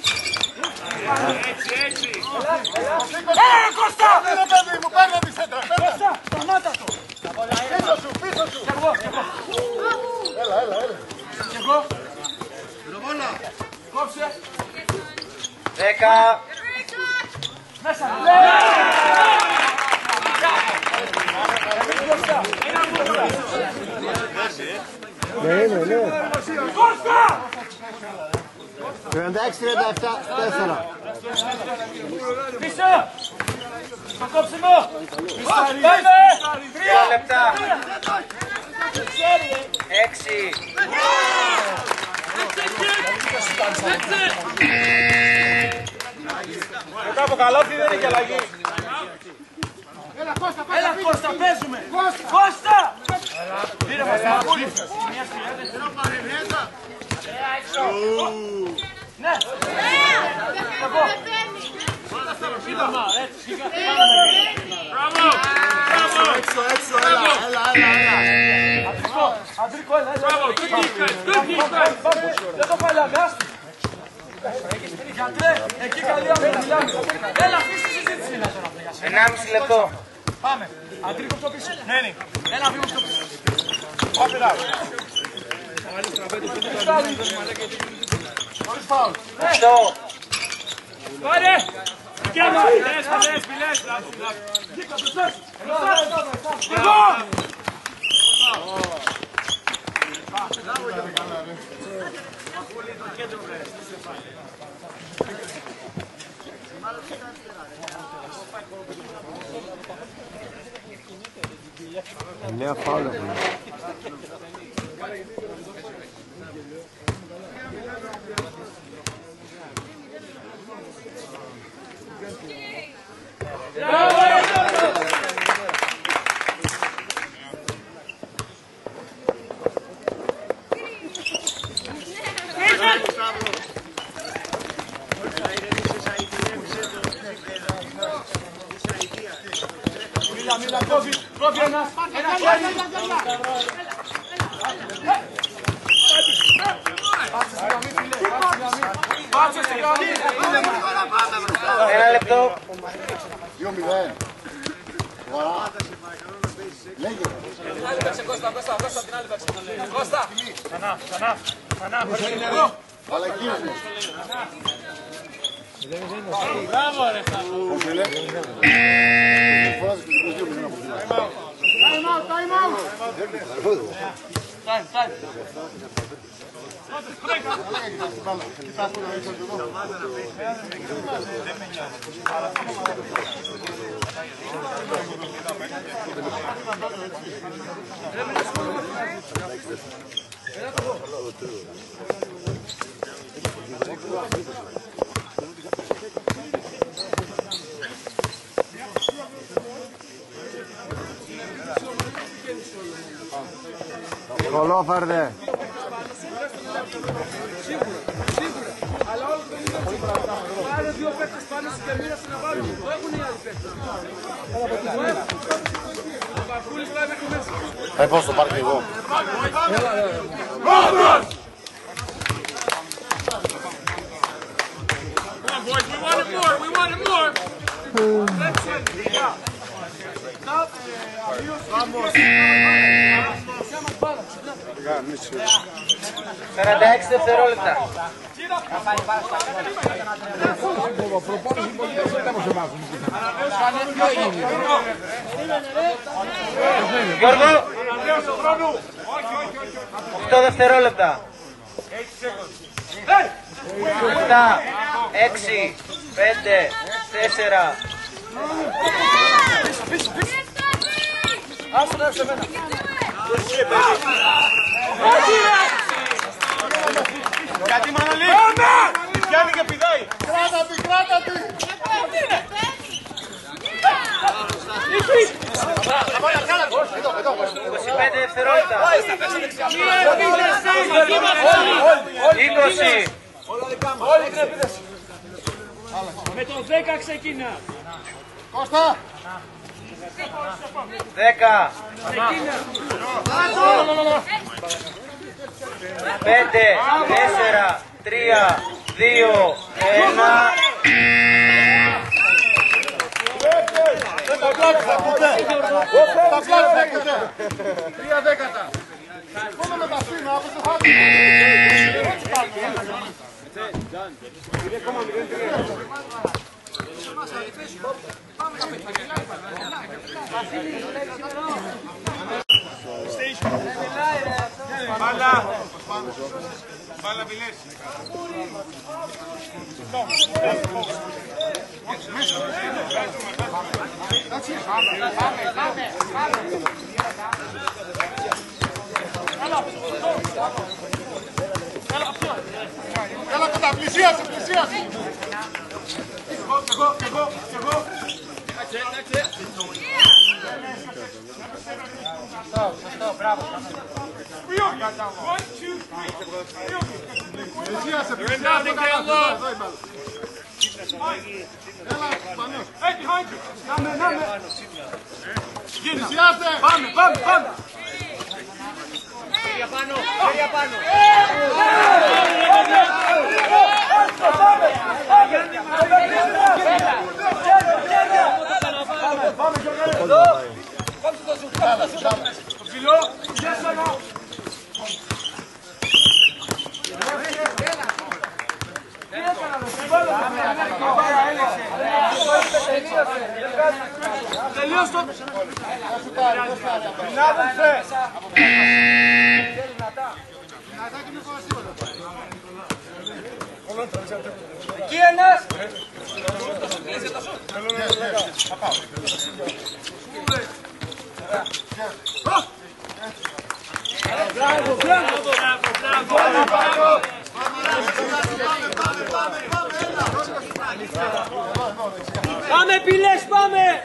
Έτσι. Κώστα! Έλα παιδί μου, παίρνω τη σέντρα. Κώστα, σταμάτα το. Πίσω σου. Έλα. Κι εγώ. Κόψε. 10. Μέσα. Ναι. Κώστα! 36-37, 4. Πίσω! Στο κόψιμο! Πάμε! 2 λεπτά. 6. Μετά από καλάθι δεν έχει αλλαγή. Έλα Κώστα, παίζουμε! Κώστα! Πήρε μας την πούλη. Ναι! Εγώ! Έξω, έλα. Αντρικό, έλα. Δεν το παλιάμε, άστι. Γιατρέ, εκεί καλή άμυνα, μιλάμε. Έλα, αυτή τη συζήτηση είναι τώρα. 1,5 λεπτό. Πάμε. Αντρίκο στο πίσω. Ναι. Ένα βήμα στο πίσω. Όπιρα. Χωρίς φάουλ. 8. Πάρε. Και ένα. Μιλές. Κοίτα, μπροστά. Εγώ. Νέα φάουλ έχουμε. Μίλα, κόβει ένα χέρι. Πάτσε στη γραμμή, φίλε, πάτσε στη γραμμή. Πάτσε στην γραμμή. Ένα λεπτό. 2-0. Λέγε. Κώστα, την άλλη παίξε. Κώστα. Ξανά. Αλλά εκείνος. Μπράβο ρε Σταύρο. Πώς είναι. Φοράζεις και 2-0 από την άλλη. Time out! Time. Κολόφαρδε. Αλλά όλο το είναι πάρε δύο παίκτες πάνω στην κερμήρα να βάλουν. Το έχουν οι άλλοι παίκτες. Ο Παπούλης πάει μέχρι μέσα. Θα πάω στο πάρκο εγώ. Come on boys, we want it more. Let's go. Vamos. 46 δευτερόλεπτα. Γιώργο, 8 δευτερόλεπτα. 7, 6, 5, 4. Άσου να έρθει εμένα. Γιατί Μανολή! Πιάνει και πηδάει! Κράτα τη! 25 δευτερόλεπτα. 20. Όλη την επίθεση. Με το 10 ξεκινά! Κώστα! 10. 5, 4, 3, 2, 1. Τα πλάκα παίκτε! 3 δέκατα. Πάμε με τα φύνα, από το χάρτη! Μπάλα μιλές! Έλα κοντά, πλησίασε! Κι εγώ! Πλησίασε! Έλα, Πανός! Πλησιάστε! Πάμε! Τελείως το... Εκεί ένας! Πάμε πιλές, πάμε!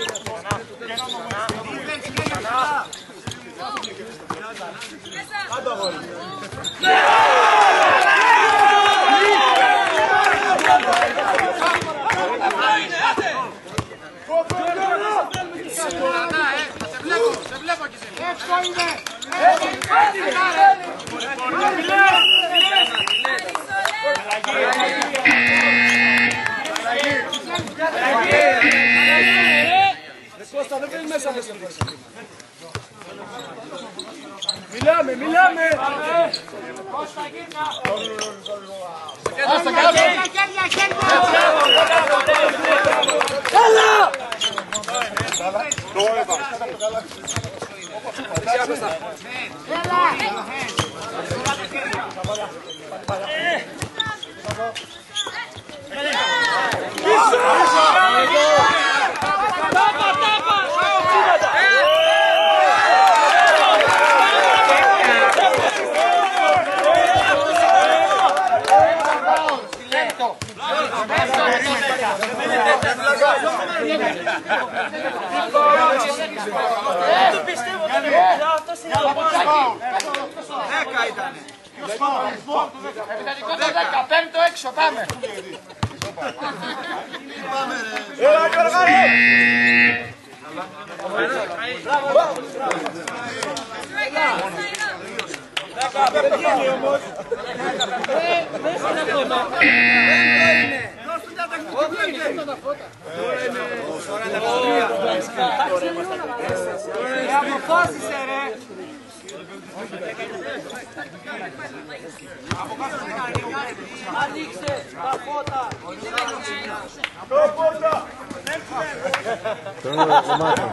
Σε βλέπω και σε έξω είναι! Πιλές! Κώστα, δεν μπαίνει μέσα μέσα. Μιλάμε. Κώστα, γύρνα. Έλα! Δεν πιστεύω ότι αυτός είναι ο Παπακάκη. 10 ήτανε. Επιθετικό το 10, πέμπτο έξω, πάμε. Έλα Γιώργα ρε! Αποφάσισε ρε. Ανοίξε τα φώτα. Τώρα να το μάθω.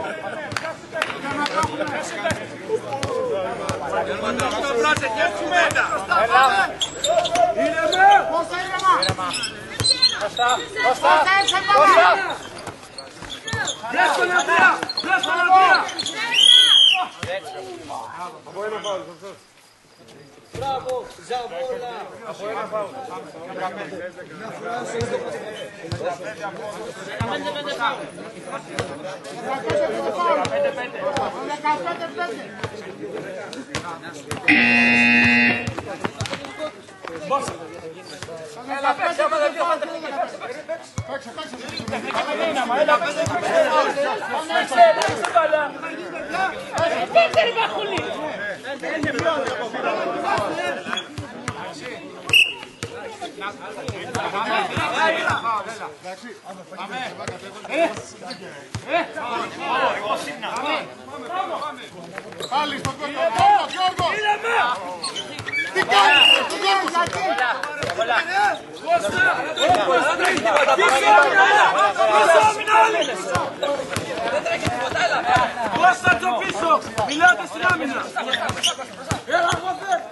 Μπράβο, Ζαβόλα. Πάλι στον κόσμο, Γιώργο! Τι κάνεις, τον Κώστα το πίσω, μιλάτε στην άμυνα. Έλα, Κώστα.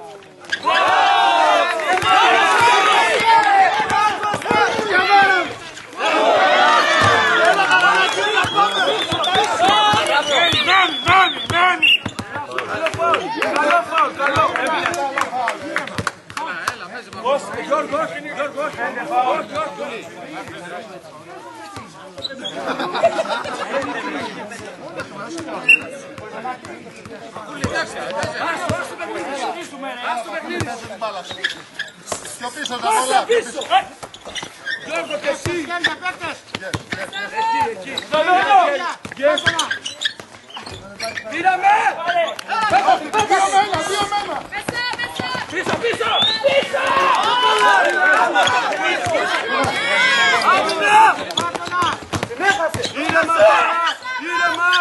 Πιο πίσω τα πολλά. Γιώργο και εσύ. Πήραμε! Δύο μένα! Πίσω! Άμυνα! Ήρεμα!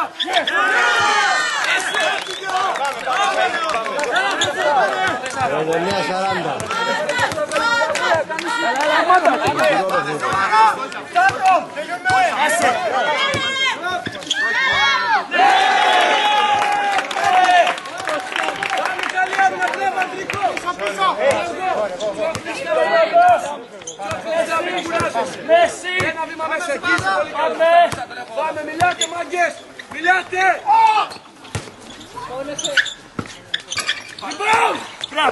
Ροδονία 40. Ένα βήμα μέσα εκεί. Πάμε, μιλάτε μάγκες. Μιλάτε. Μπράβο.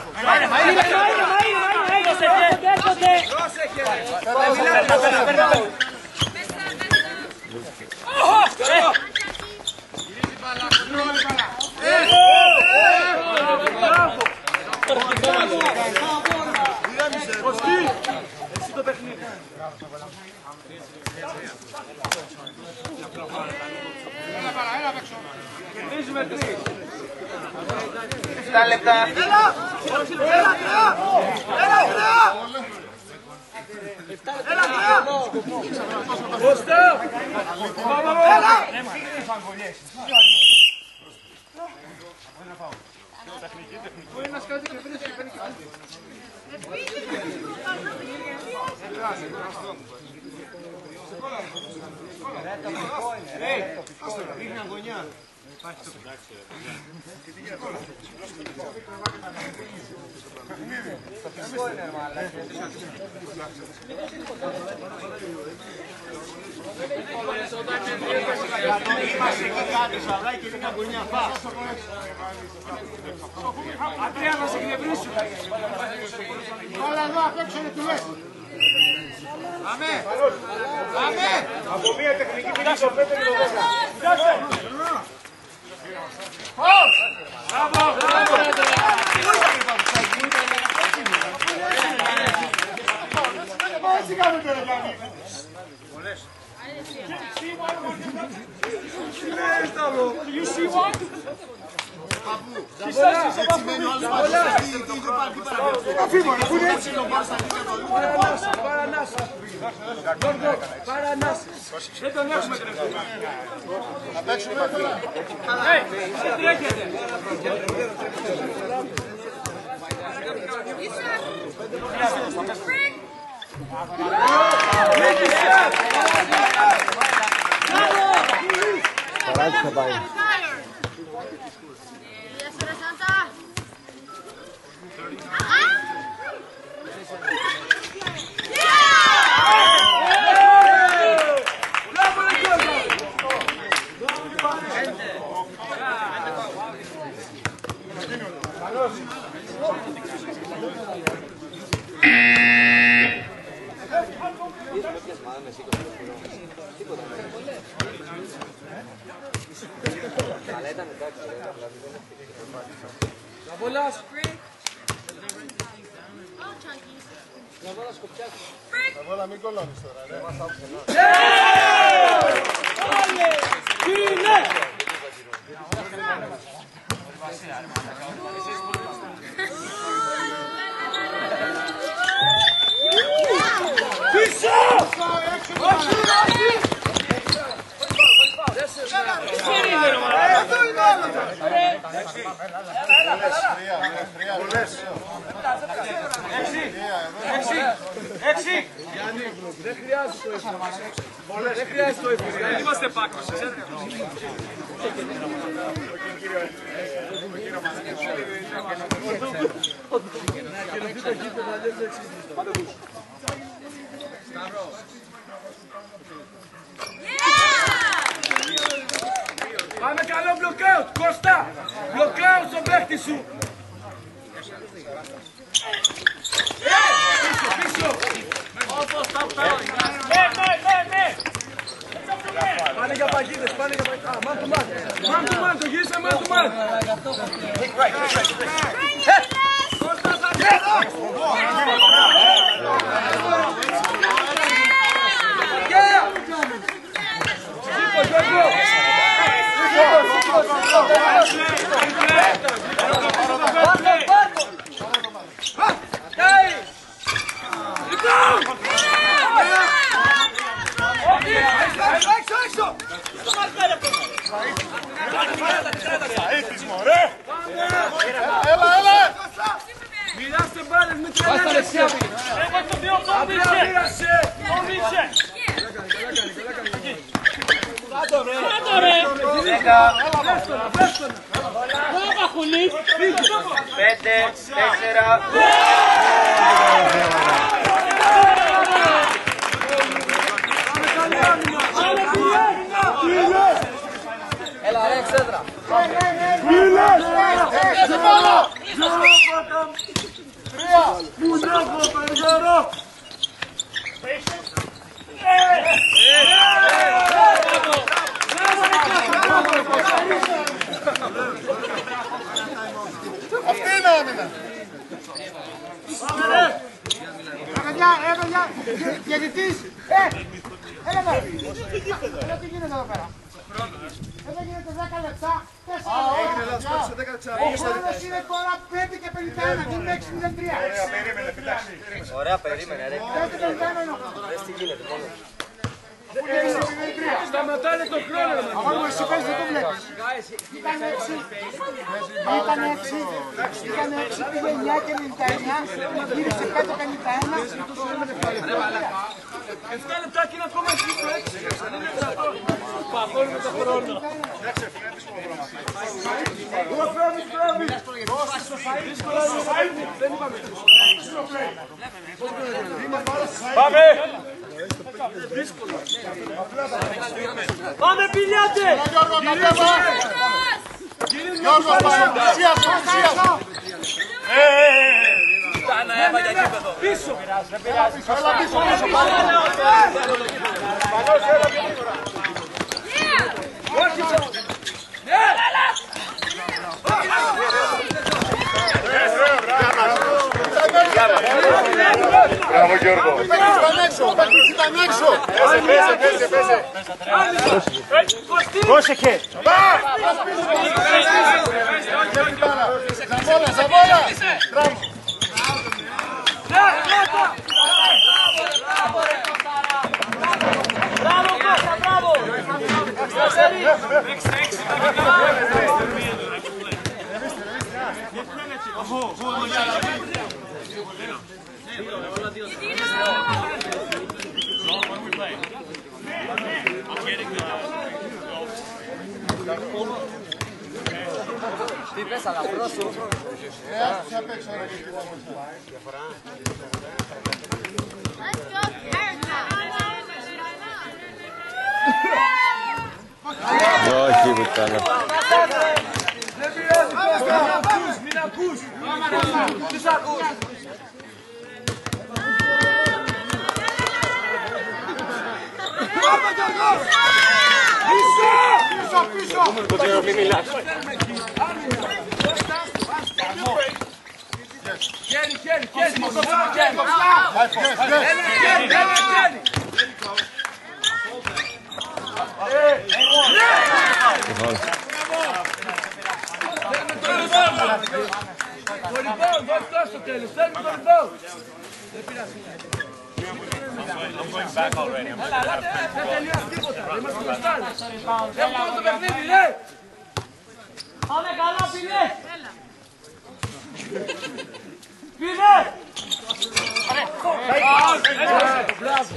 Εσύ το παιχνίδι. Κερδίζουμε 3. 7 λεπτά. Έλα! Μπορεί να σκάτε και βρίσκει, παίρνει και άλλη. Ρίχνει αγωνιά. Είμαστε εκεί κάτω, σαυράκι και ρίχνει αγωνιά. Αντρέα, να σε εκνευρίσουν. Όλα εδώ απ' έξω είναι του λες. Αμέ! Αμέ! Από μία τεχνική πήγα στο 5 και το 10. Πιάσε! Πώς! Μπράβο! Πώς είχαμε τώρα κάνει. Πολλές. You see one? Έτσι μένει ο άλλος πατής. Αφήμωνα, πού είναι έτσι. Παρανάσεις. Δεν τον έχουμε κρεβεί. Να παίξουμε πατή. Δεν τρέχετε. Παράτησε θα πάει. Εγώ να μην κολλώνεις τώρα, ναι. Έξι! Δεν χρειάζεται το ύφος. Δεν χρειάζεται το ύφος. Δεν είμαστε πάκος. Πάμε καλό μπλοκάουτ, Κώστα! Μπλοκάουτ στον παίχτη σου! Πίσω! Όπως τα φτάνει! Ναι! Πάνε για παγίδες, πάνε για παγίδες. Α, man to man. Man to man, το γύρισα man to man. Κώστα, θα μοιράστε μπάλες, μην τρελαίνεσαι. Έχω το δύο πόμισε. Κάτω ρε. 5, 4. Έλα ρε, ξέδρα. Αυτή είναι άμυνα. Παιδιά, διαιτητής. Έλα τι γίνεται εδώ πέρα. Εδώ γίνεται 10 λεπτά, 4 λεπτά. Ο χρόνος είναι τώρα 5 και 51, δεν είναι 6-0-3. Ωραία, περίμενε ρε. 5-51 είναι ο χρόνος. Δες τι γίνεται μόνο. Σταματάνε τον χρόνο. Αγόρι μου, εσύ πες δεν το βλέπεις. Ήταν 6, πήγε 9 και 99, γύρισε 5 και 51. 7 λεπτά και είναι ακόμα εκεί στο 6. Δεν είναι δυνατόν. Παγώνουμε τον χρόνο. Πάμε! Πάμε πιλιάτε! Γιώργο, κατέβα! Γιώργο, παρουσίασο! Πίσω! Έλα πίσω, Μπράβο Γιώργο. Παίκτης ήταν έξω! Πρόσεχε! Ζαβόλα! Μπράβο Κώστα, μπράβο! Τι πες, αλλά πρόσου. Όχι, βουτάνα. Μην ακούς! Τι σ' ακούς! Πάμε Γιώργο! Πίσω! Πίσω! Μην μιλάς. Χέρι, χέρι, χέρι! Το rebound, δεν φτάσει στο τέλος, θέλει το rebound. Δεν πειράζει. Δεν τελειώσει τίποτα, δεν μας χρωστάνε. Έχουμε το παιχνίδι, ρε! Πάμε καλά, πίνε! Πίνε! Μπράβο!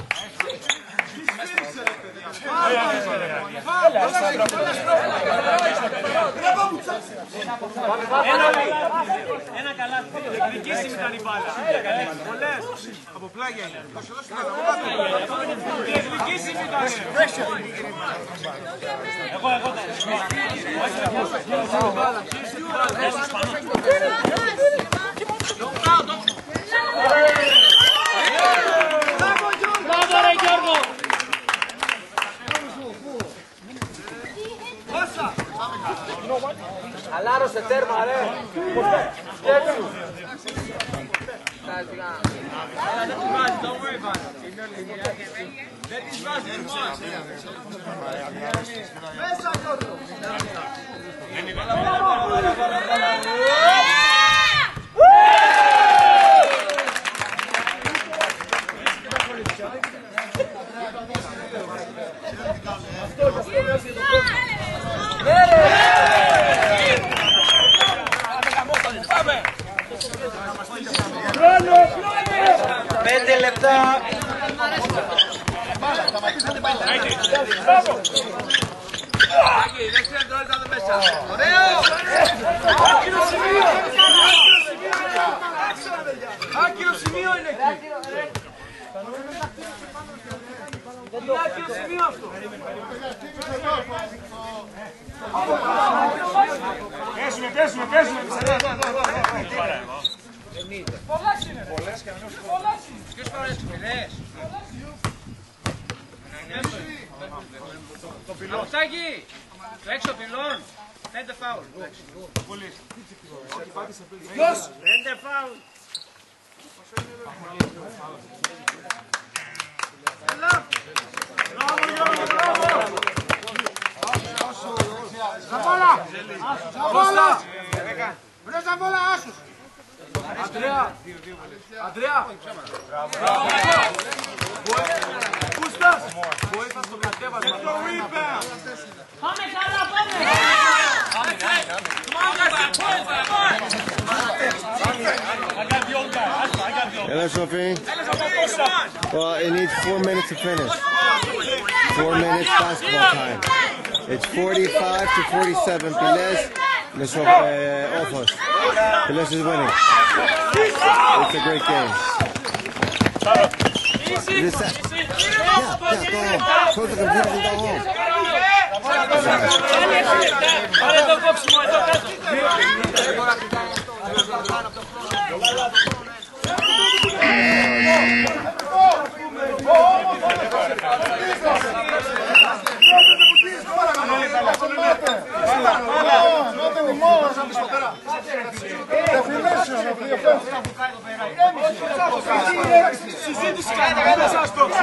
Ένα καλάθι, διεκδικήσιμη ήταν η μπάλα. Πολλές, από πλάγια είναι. Διεκδικήσιμη ήταν. Εγώ Μπράβο ρε Γιώργο! Χαλάρωσε τέρμα ρε. Σκέψου. Δεν τη βάζει, don't worry about it. Δεν τη βάζει, μέσα Γιώργο! Πέντε λεπτά. Άκυρο σημείο είναι εκεί. Είναι άκυρο σημείο αυτό. Πέσουμε. Πολλές είναι. Πολλές είναι. Ποιος φορές πυλές. Το πυλόν. Αποστάκι, το έξω πυλόν. 5 φάουλ. Ποιος. 5 φάουλ. Έλα. Μπράβο Γιώργο, μπράβο. Ζαβόλα! Βρε Ζαβόλα, άσους! Αντρέα! Κούστας! Βοήθας το κατέβασμα. Πάμε καλά, πάμε! Hello, Sophie. Well, it needs 4 minutes to finish. 4 minutes basketball time. It's 45 to 47. Piles, Ofos. Piles is winning. It's a great game. Close the computer and go home. Πάρε το κόψιμο εδώ κάτω. Συζήτηση κάνετε, σας το.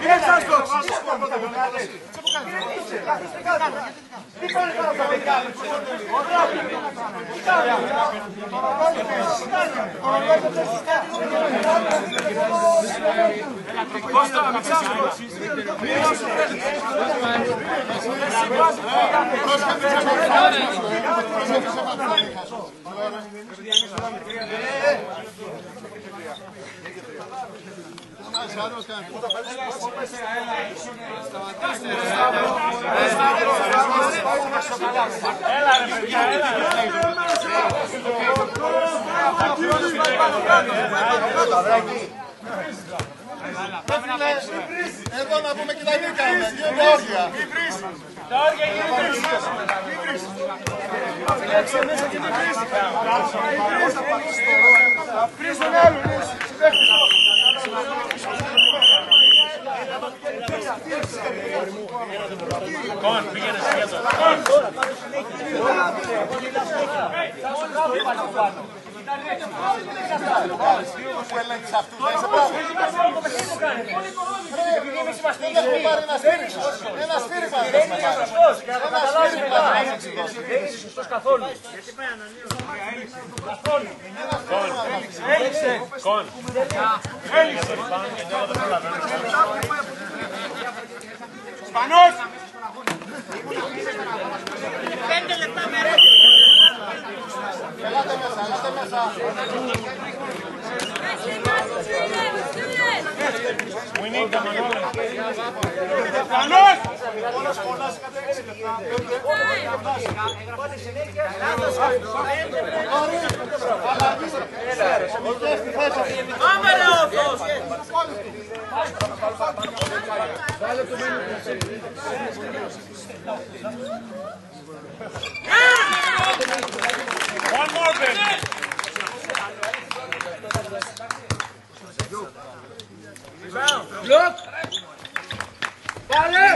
Εδώ να πούμε και τα νίκα είναι, γίνονται όργια. Τα όργια γίνονται. Κον, πήγαινε σκέτο. Που ελέγχεις αυτούς, δεν είσαι πράγμα. Δεν έχουμε πάρει ένα σφύριγμα. Ένα σφύριγμα δεν έχουμε πάρει. Ένα σφύριγμα δεν έχουμε εξηγώσει. Δεν είσαι σωστός καθόλου. Κον. Σπανός! 5 λεπτά με Ελάτε μέσα, ελάτε μέσα. Πάμε ρε Όφος! One more, baby. Look! Πάλε!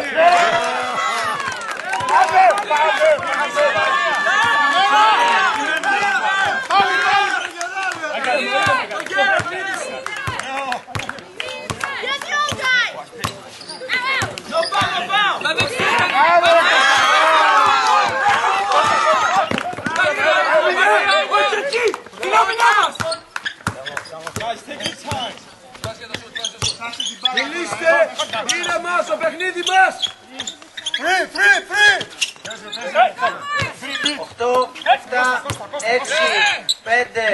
Μιλήστε! Είναι μας το παιχνίδι μας! Free, free, free! 8, 7, 6, 5,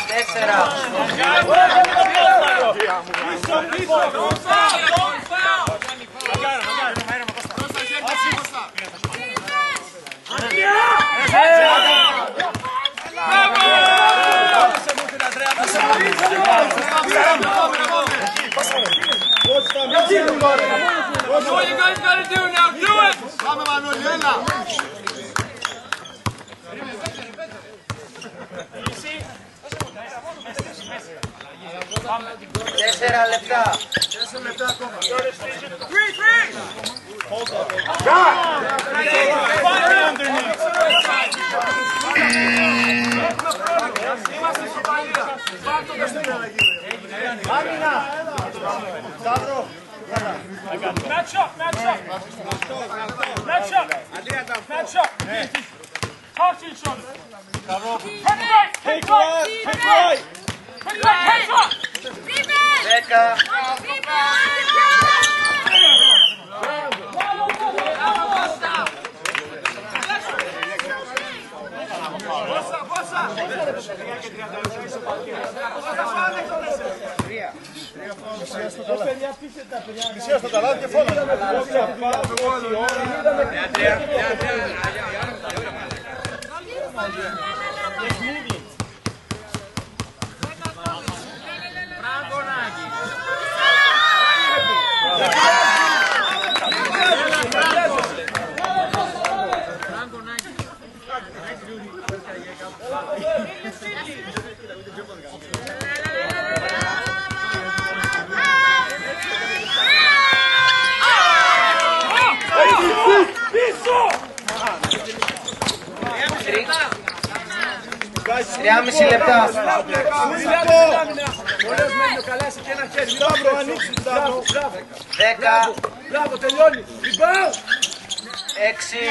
That's what you guys gotta do now. Do it! Πάμε Μανώλη, έλα! 4 λεπτά. 4 λεπτά ακόμα. Match up, match up. Match up. Match up. Pass each other. Take right. Take right. Take right. Take right. Hands up. 10. Μισία στο καλάθι και φώναζε. Τριάμιση λεπτά. Δέκα. Μπράβο, τελειώνει. 6.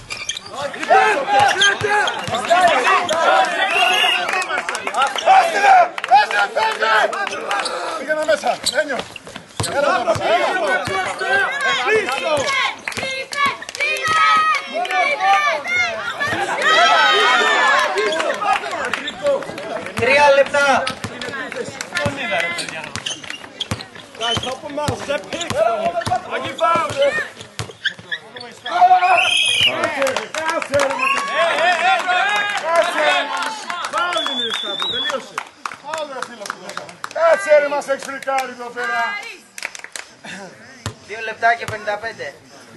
Πήγαινε μέσα, Ένιο. Τρία λεπτά. Κάτσε ρε, μας έχεις φρικάρει εδώ πέρα. 2 λεπτά και 55.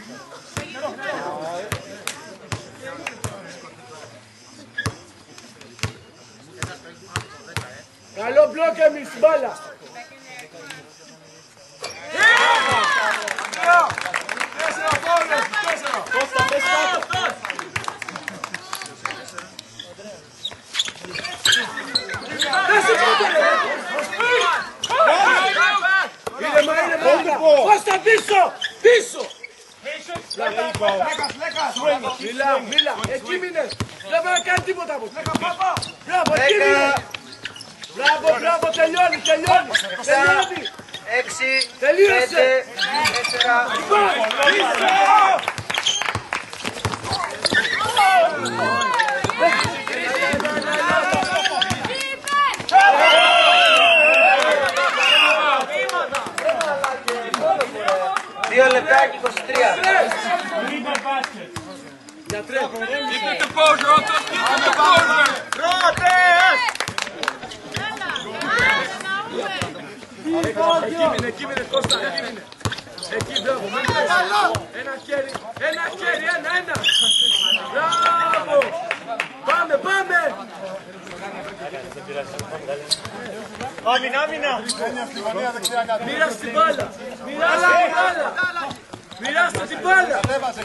Καλό μπλοκ εμείς, μπάλα. Κώστα πίσω, πίσω. Μίλα, εκεί μείνε. Δεν μπορεί να κάνει τίποτα από. Μπράβο, εκεί μείνε. Μπράβο, τελειώνει. 6. Τελείωσε. 2 λεπτά και 23. Εκεί μείνε, Κώστα, εκεί μείνε. Εκεί, μπράβο, ένα χέρι, ένα. Μπράβο. Πάμε. Άμυνα. Μοιράστε την μπάλα. Μοιράστε την μπάλα.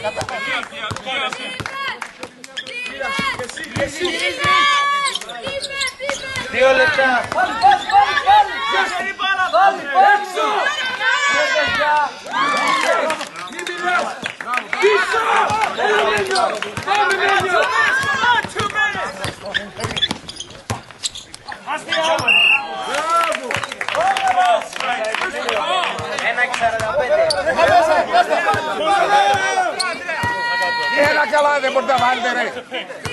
Εσύ. 2 λεπτά. Έξω. Μην μιλάς. Πίσω. Πάμε, Μένιο. Μπράβο. 1 και 45. Έλα καλά, δεν μπορείτε να βάλετε ρε.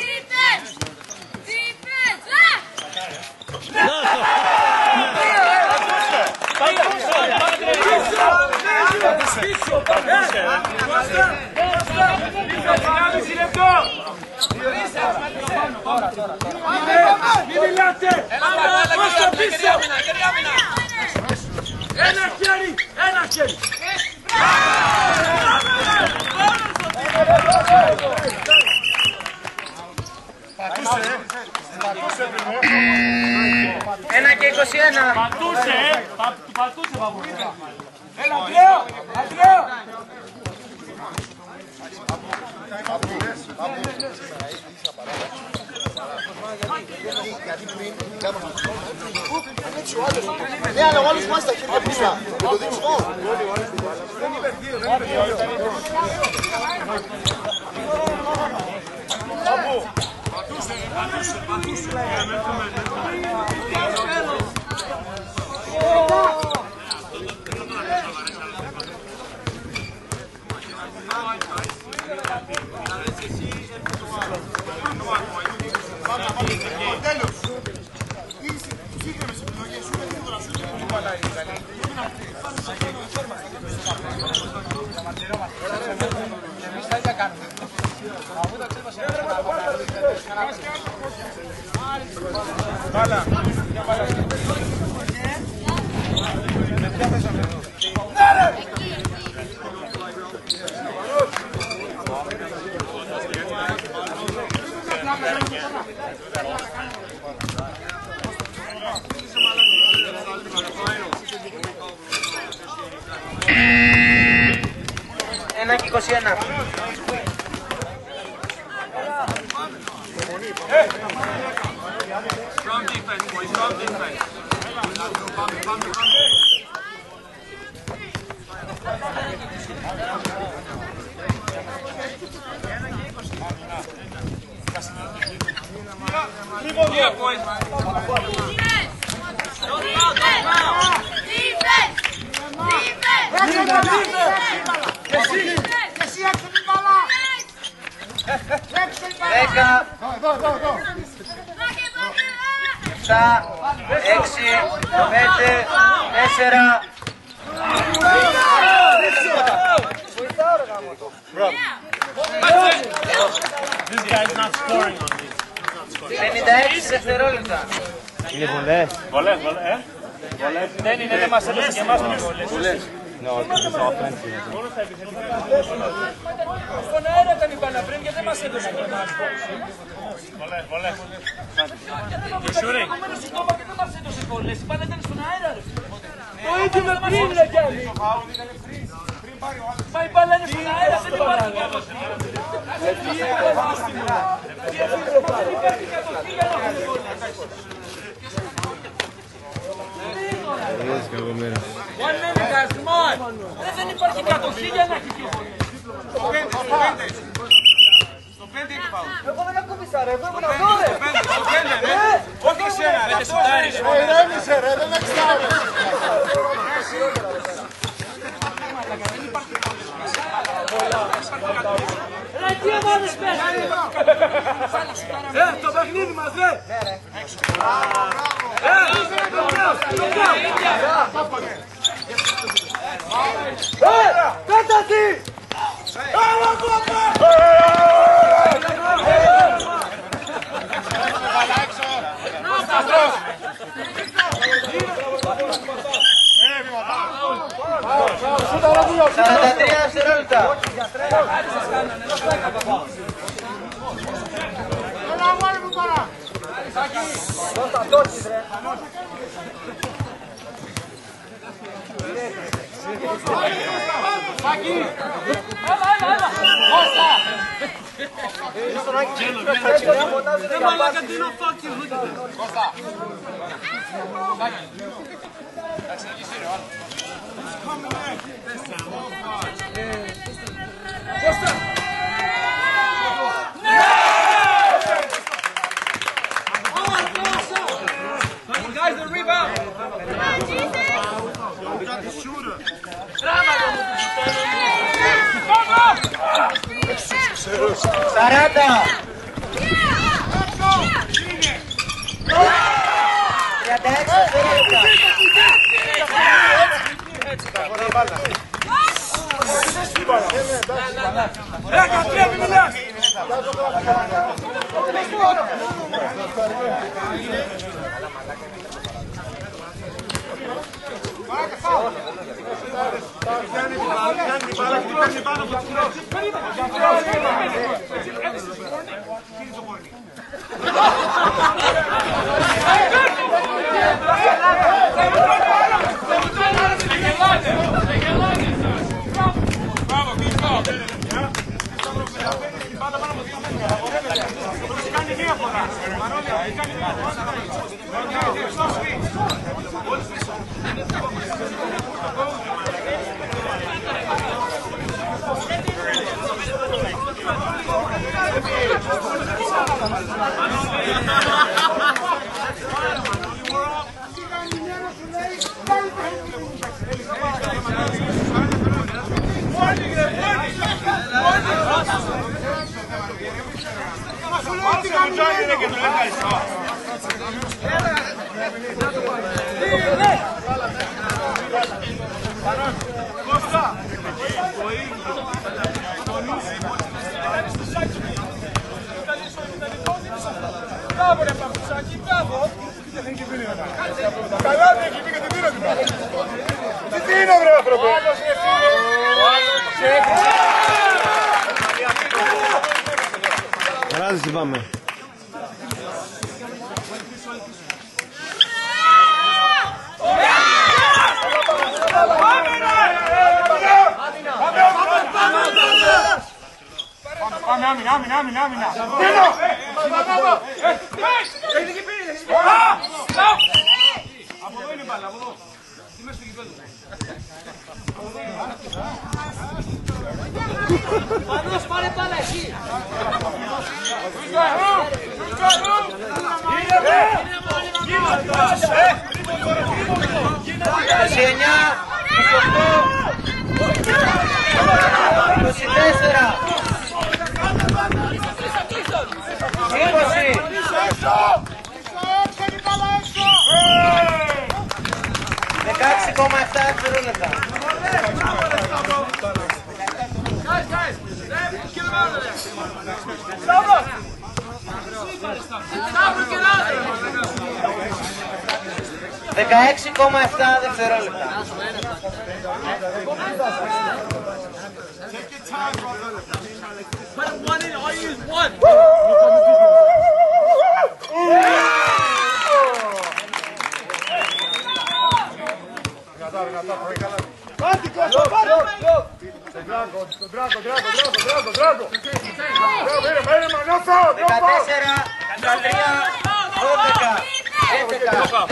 Μην μιλάτε! Κώστα πίσω! Ένα χέρι! Πατούσε. 1 και 21. Πατούσε, παππού. Έλα, Αντρέο! Ναι, αλλά ο άλλος μάθει τα χέρια πίσω. Με το δείξω. Τέλος. Είσαι σύγχρονες επιλογές σου, δεν θα σου πει κουβαλάει η Ιταλία. Εμείς τα ίδια κάνουμε. Μπάλα. Ένα και 21. Strong defense, boys. Strong defense. Yeah, boys. Εσύ έξω την μπάλα! Έξω την μπάλα! 10, 7, 6, 5, 4. This guy's not scoring on these. 56 δευτερόλεπτα. Είναι πολλές. Βολές, βολές. Δεν είναι, δεν μας έδωσε και εμάς βολές. No, this is offensive. Στον αέρα ήταν η μπάλα πριν και δεν μας έδωσε και εμάς. Βολές, βολές. Και shooting. Και δεν μας έδωσε βολές. Η μπάλα ήταν στον αέρα, ρε. Το ίδιο με πριν, ρε Γιάννη. Μα η μπάλα είναι στον αέρα, δεν υπάρχει βόλος. One minute, guys, come on. Δεν υπάρχει κατοχή για να έχει δύο βολές. Στο 5 έχει πάω. Εγώ δεν ακούμπησα ρε, εγώ ήμουν αυτό ρε! Στο 5 ρε. Όχι εσένα ρε. Ηρέμησε ρε, δεν έχεις κάνει. Ρε, τι ομάδες παίζουν. Το παιχνίδι μας, ρε. Πέτατη! Τα 43 δευτερόλεπτα. Έλα, βάλε μου παρά! Ρε μαλάκα, τι είναι ο fuck you, look at that. Κώστα. Εντάξει, εκεί σύρε, βάλε. Κώστα. Guys, the rebound. Σαράντα. 36 δευτερόλεπτα. Τζόνι είναι και το λέει ευχαριστώ. Κώστα. Μπράβο ρε παπουτσάκι, μπράβο. Καλά δεν έχει πει και την πήρα την πήρα. Τι είναι βρε άνθρωπε. Ράζι πάμε. Πάμε άμυνα. Από εδώ είναι μπάλα, από εδώ. Τι μέσα στο γηπέδο. Πανός, πάρε μπάλα εσύ. Δεκαέξι κόμμα 7 δευτερόλεπτα. Δράκο. 14, 13, 12, 10, 9, 8, 7, 6, 5, 4, 3, 2, 1.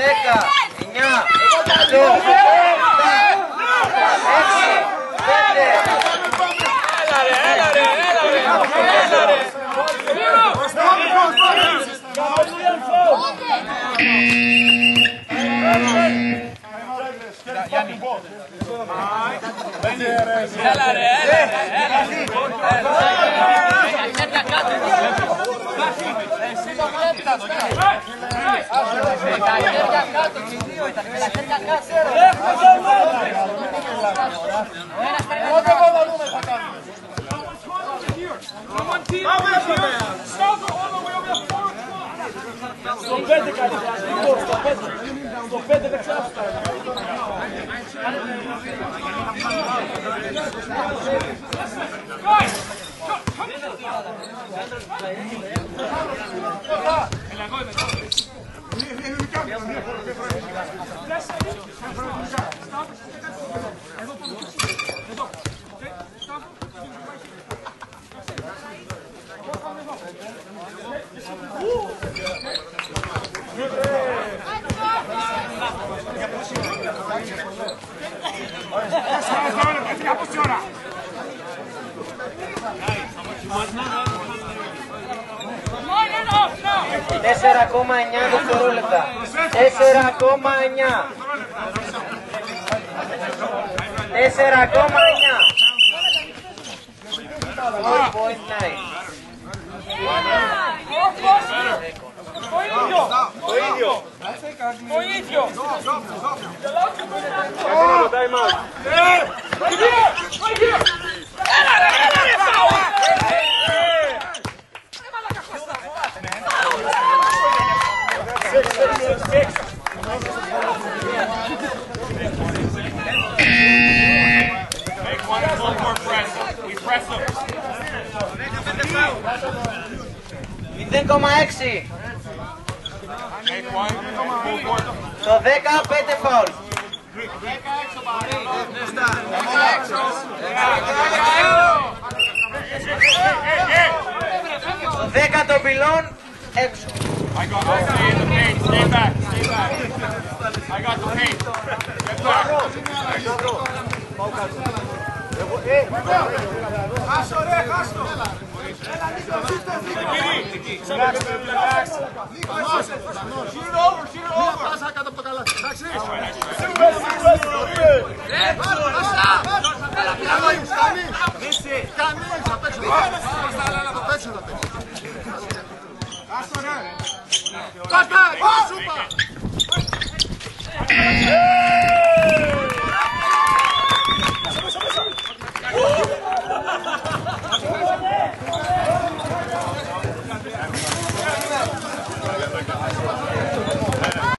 Τέσσερα κόμμα 9 δευτερόλεπτα. 4,9. 0,6. Το 10, 5 φάουλ. Το 10 των πυλών έξω. I got to stay in the paint. Stay back. I got the paint. Get back. Χάσω ρε, χάσω. Shoot it over. Πάσα κάτω από το καλάθι. Εντάξει. Κανείς απ' έξω. Θα παίξω. Πάστε!